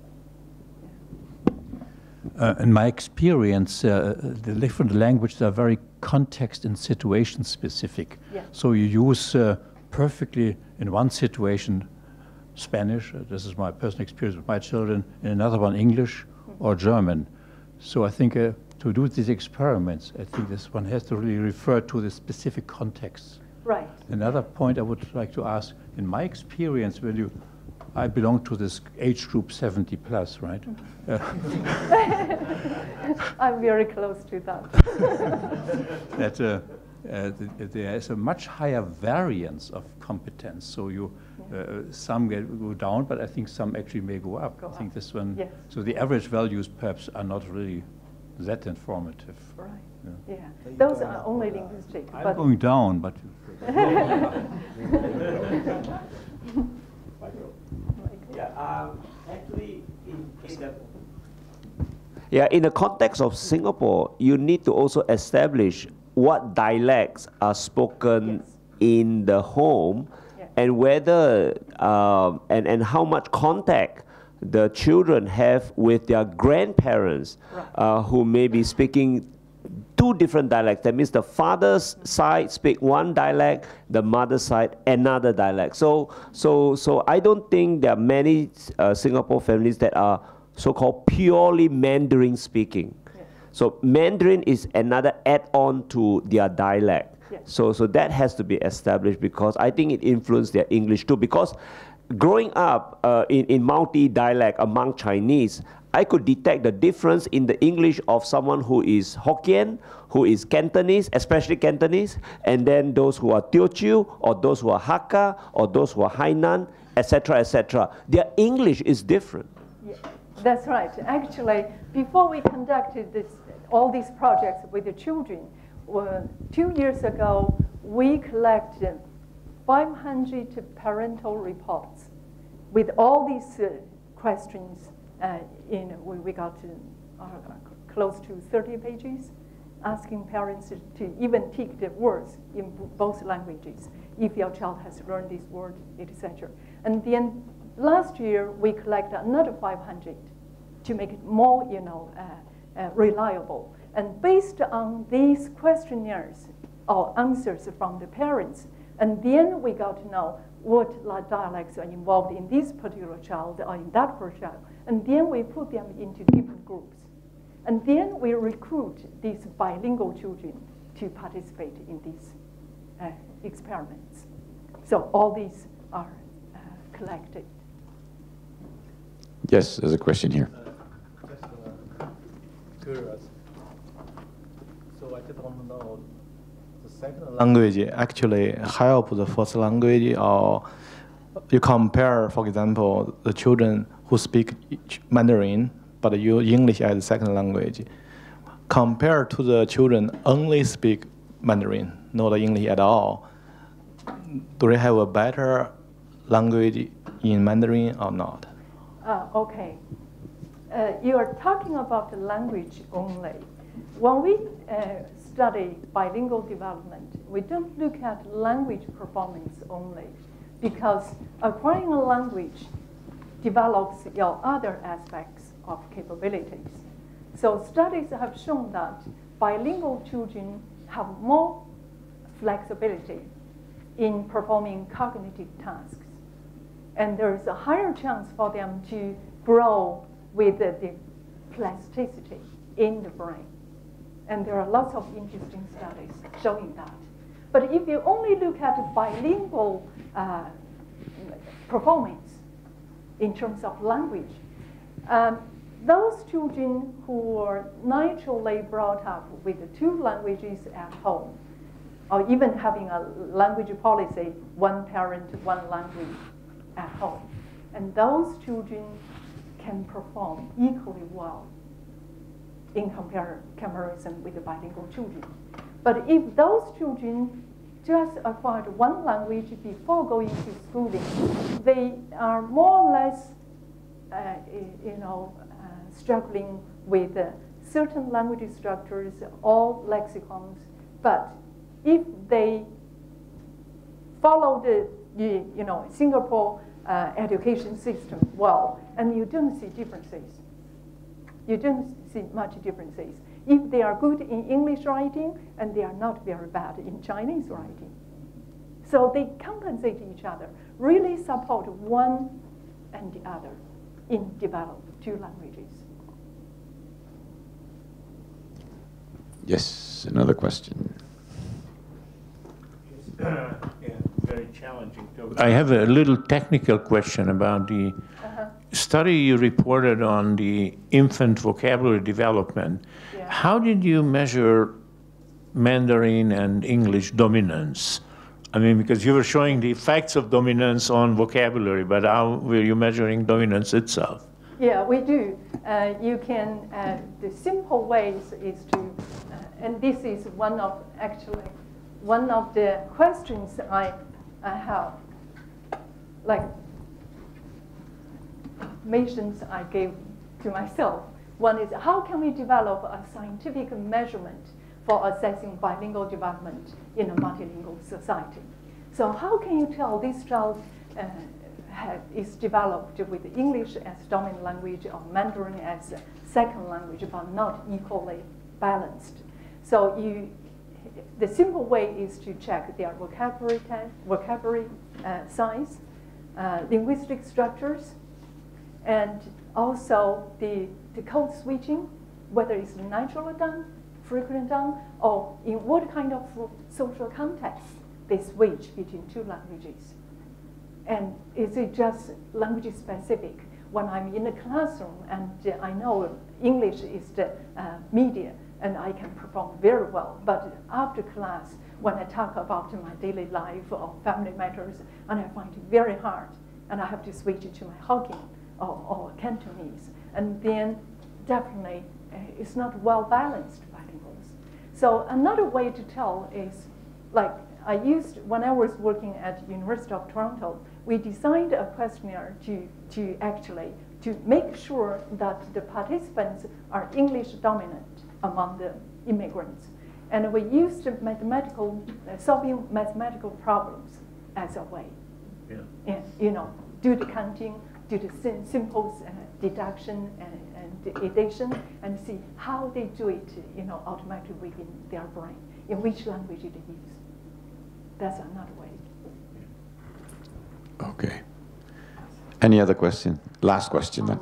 In my experience, the different languages are very context and situation specific. Yeah. So you use perfectly in one situation Spanish, this is my personal experience with my children, in another one English or German. So I think to do these experiments, I think this one has to really refer to the specific context. Right. Another point I would like to ask, in my experience, I belong to this age group 70 plus, right? I'm very close to that. That there is a much higher variance of competence. So some go down, but I think some actually may go up. I think this one. Yes. So the average values perhaps are not really that informative. Right. Yeah. Yeah. Those are only linguistic. I'm going down, but. Actually, in the context of Singapore, you need to also establish what dialects are spoken in the home, and whether and how much contact the children have with their grandparents, who may be speaking two different dialects. That means the father's side speak one dialect, the mother's side another dialect. So I don't think there are many Singapore families that are so-called purely Mandarin speaking. Yes. So Mandarin is another add-on to their dialect. Yes. So that has to be established, because I think it influenced their English too. Because growing up in multi-dialect among Chinese, I could detect the difference in the English of someone who is Hokkien, who is Cantonese, especially Cantonese, and then those who are Teochew, or those who are Hakka, or those who are Hainan, etc., etc. Their English is different. Yeah, that's right. Actually, before we conducted all these projects with the children, 2 years ago, we collected 500 parental reports with all these questions, we got close to 30 pages, asking parents to even tick the words in both languages, if your child has learned this word, etc. And then last year, we collected another 500 to make it more, reliable. And based on these questionnaires or answers from the parents, and then we got to know what dialects are involved in this particular child or in that particular child. And then we put them into different groups. And then we recruit these bilingual children to participate in these experiments. So all these are collected. Yes, there's a question here. Just curious. So I just want to know, the second language actually help the first language, or you compare, for example, the children who speak Mandarin but use English as a second language, compared to the children only speak Mandarin, not English at all. Do they have a better language in Mandarin or not? Okay. You are talking about the language only. When we study bilingual development, we don't look at language performance only, because acquiring a language develops your other aspects of capabilities. So studies have shown that bilingual children have more flexibility in performing cognitive tasks. And there's a higher chance for them to grow with the plasticity in the brain. And there are lots of interesting studies showing that. But if you only look at bilingual performance in terms of language, those children who are naturally brought up with the two languages at home, or even having a language policy, one parent, one language at home, and those children can perform equally well in comparison with the bilingual children. But if those children just acquired one language before going to schooling, they are more or less, struggling with certain language structures or lexicons. But if they follow the Singapore education system well, and you don't see differences. You don't see much differences. If they are good in English writing, and they are not very bad in Chinese writing. So they compensate each other, really support one and the other in develop two languages. Yes, another question. Yeah, very challenging topic. I have a little technical question about the study you reported on the infant vocabulary development. Yeah. How did you measure Mandarin and English dominance? I mean, because you were showing the effects of dominance on vocabulary, but how were you measuring dominance itself? Yeah, we do. You can, the simple ways is to, and this is one of the questions I have, like missions I gave to myself. One is, how can we develop a scientific measurement for assessing bilingual development in a multilingual society? So how can you tell this child is developed with English as dominant language or Mandarin as a second language, but not equally balanced? So the simple way is to check their vocabulary size, linguistic structures, and also the code switching, whether it's naturally done, frequently done, or in what kind of social context they switch between two languages. And is it just language specific? When I'm in a classroom and I know English is the media and I can perform very well, but after class, when I talk about my daily life or family matters, and I find it very hard, and I have to switch it to my Hokkien or Cantonese, and then definitely it's not well balanced bilinguals. So another way to tell is, like I used when I was working at University of Toronto, we designed a questionnaire to actually to make sure that the participants are English dominant among the immigrants. And we used mathematical, solving mathematical problems as a way. Yeah. And, you know, do the counting, do the simple deduction and addition, and see how they do it, you know, automatically within their brain, in which language they use. That's another way. Okay. Any other question? Last question then.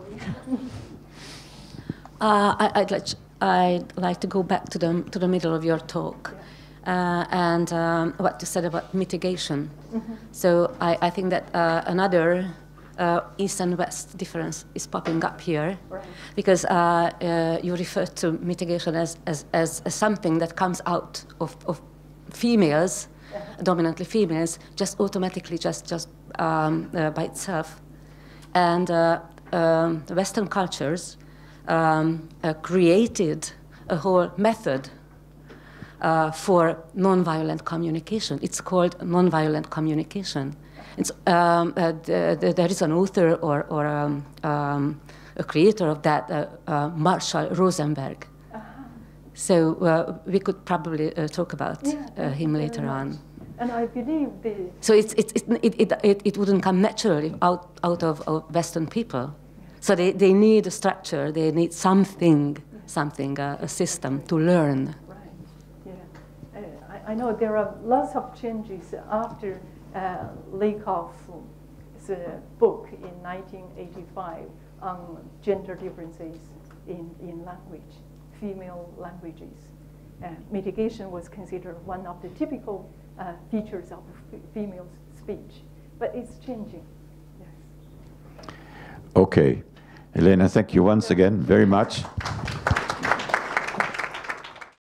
I'd like to go back to the middle of your talk, and what you said about mitigation. Mm-hmm. So I think that another East and West difference is popping up here, right. Because you refer to mitigation as something that comes out of females, dominantly females, just automatically, just by itself. And the Western cultures created a whole method for nonviolent communication. It's called nonviolent communication. It's, there is an author or a creator of that, Marshall Rosenberg. So we could probably talk about him later on. And I believe so it wouldn't come naturally out of Western people. So they need a structure. They need something, a system to learn. Right. Yeah. I know there are lots of changes after Lakoff's book in 1985 on gender differences in language, female languages. Mitigation was considered one of the typical features of female speech, but it's changing. Yes. Okay, Helena, thank you once again very much.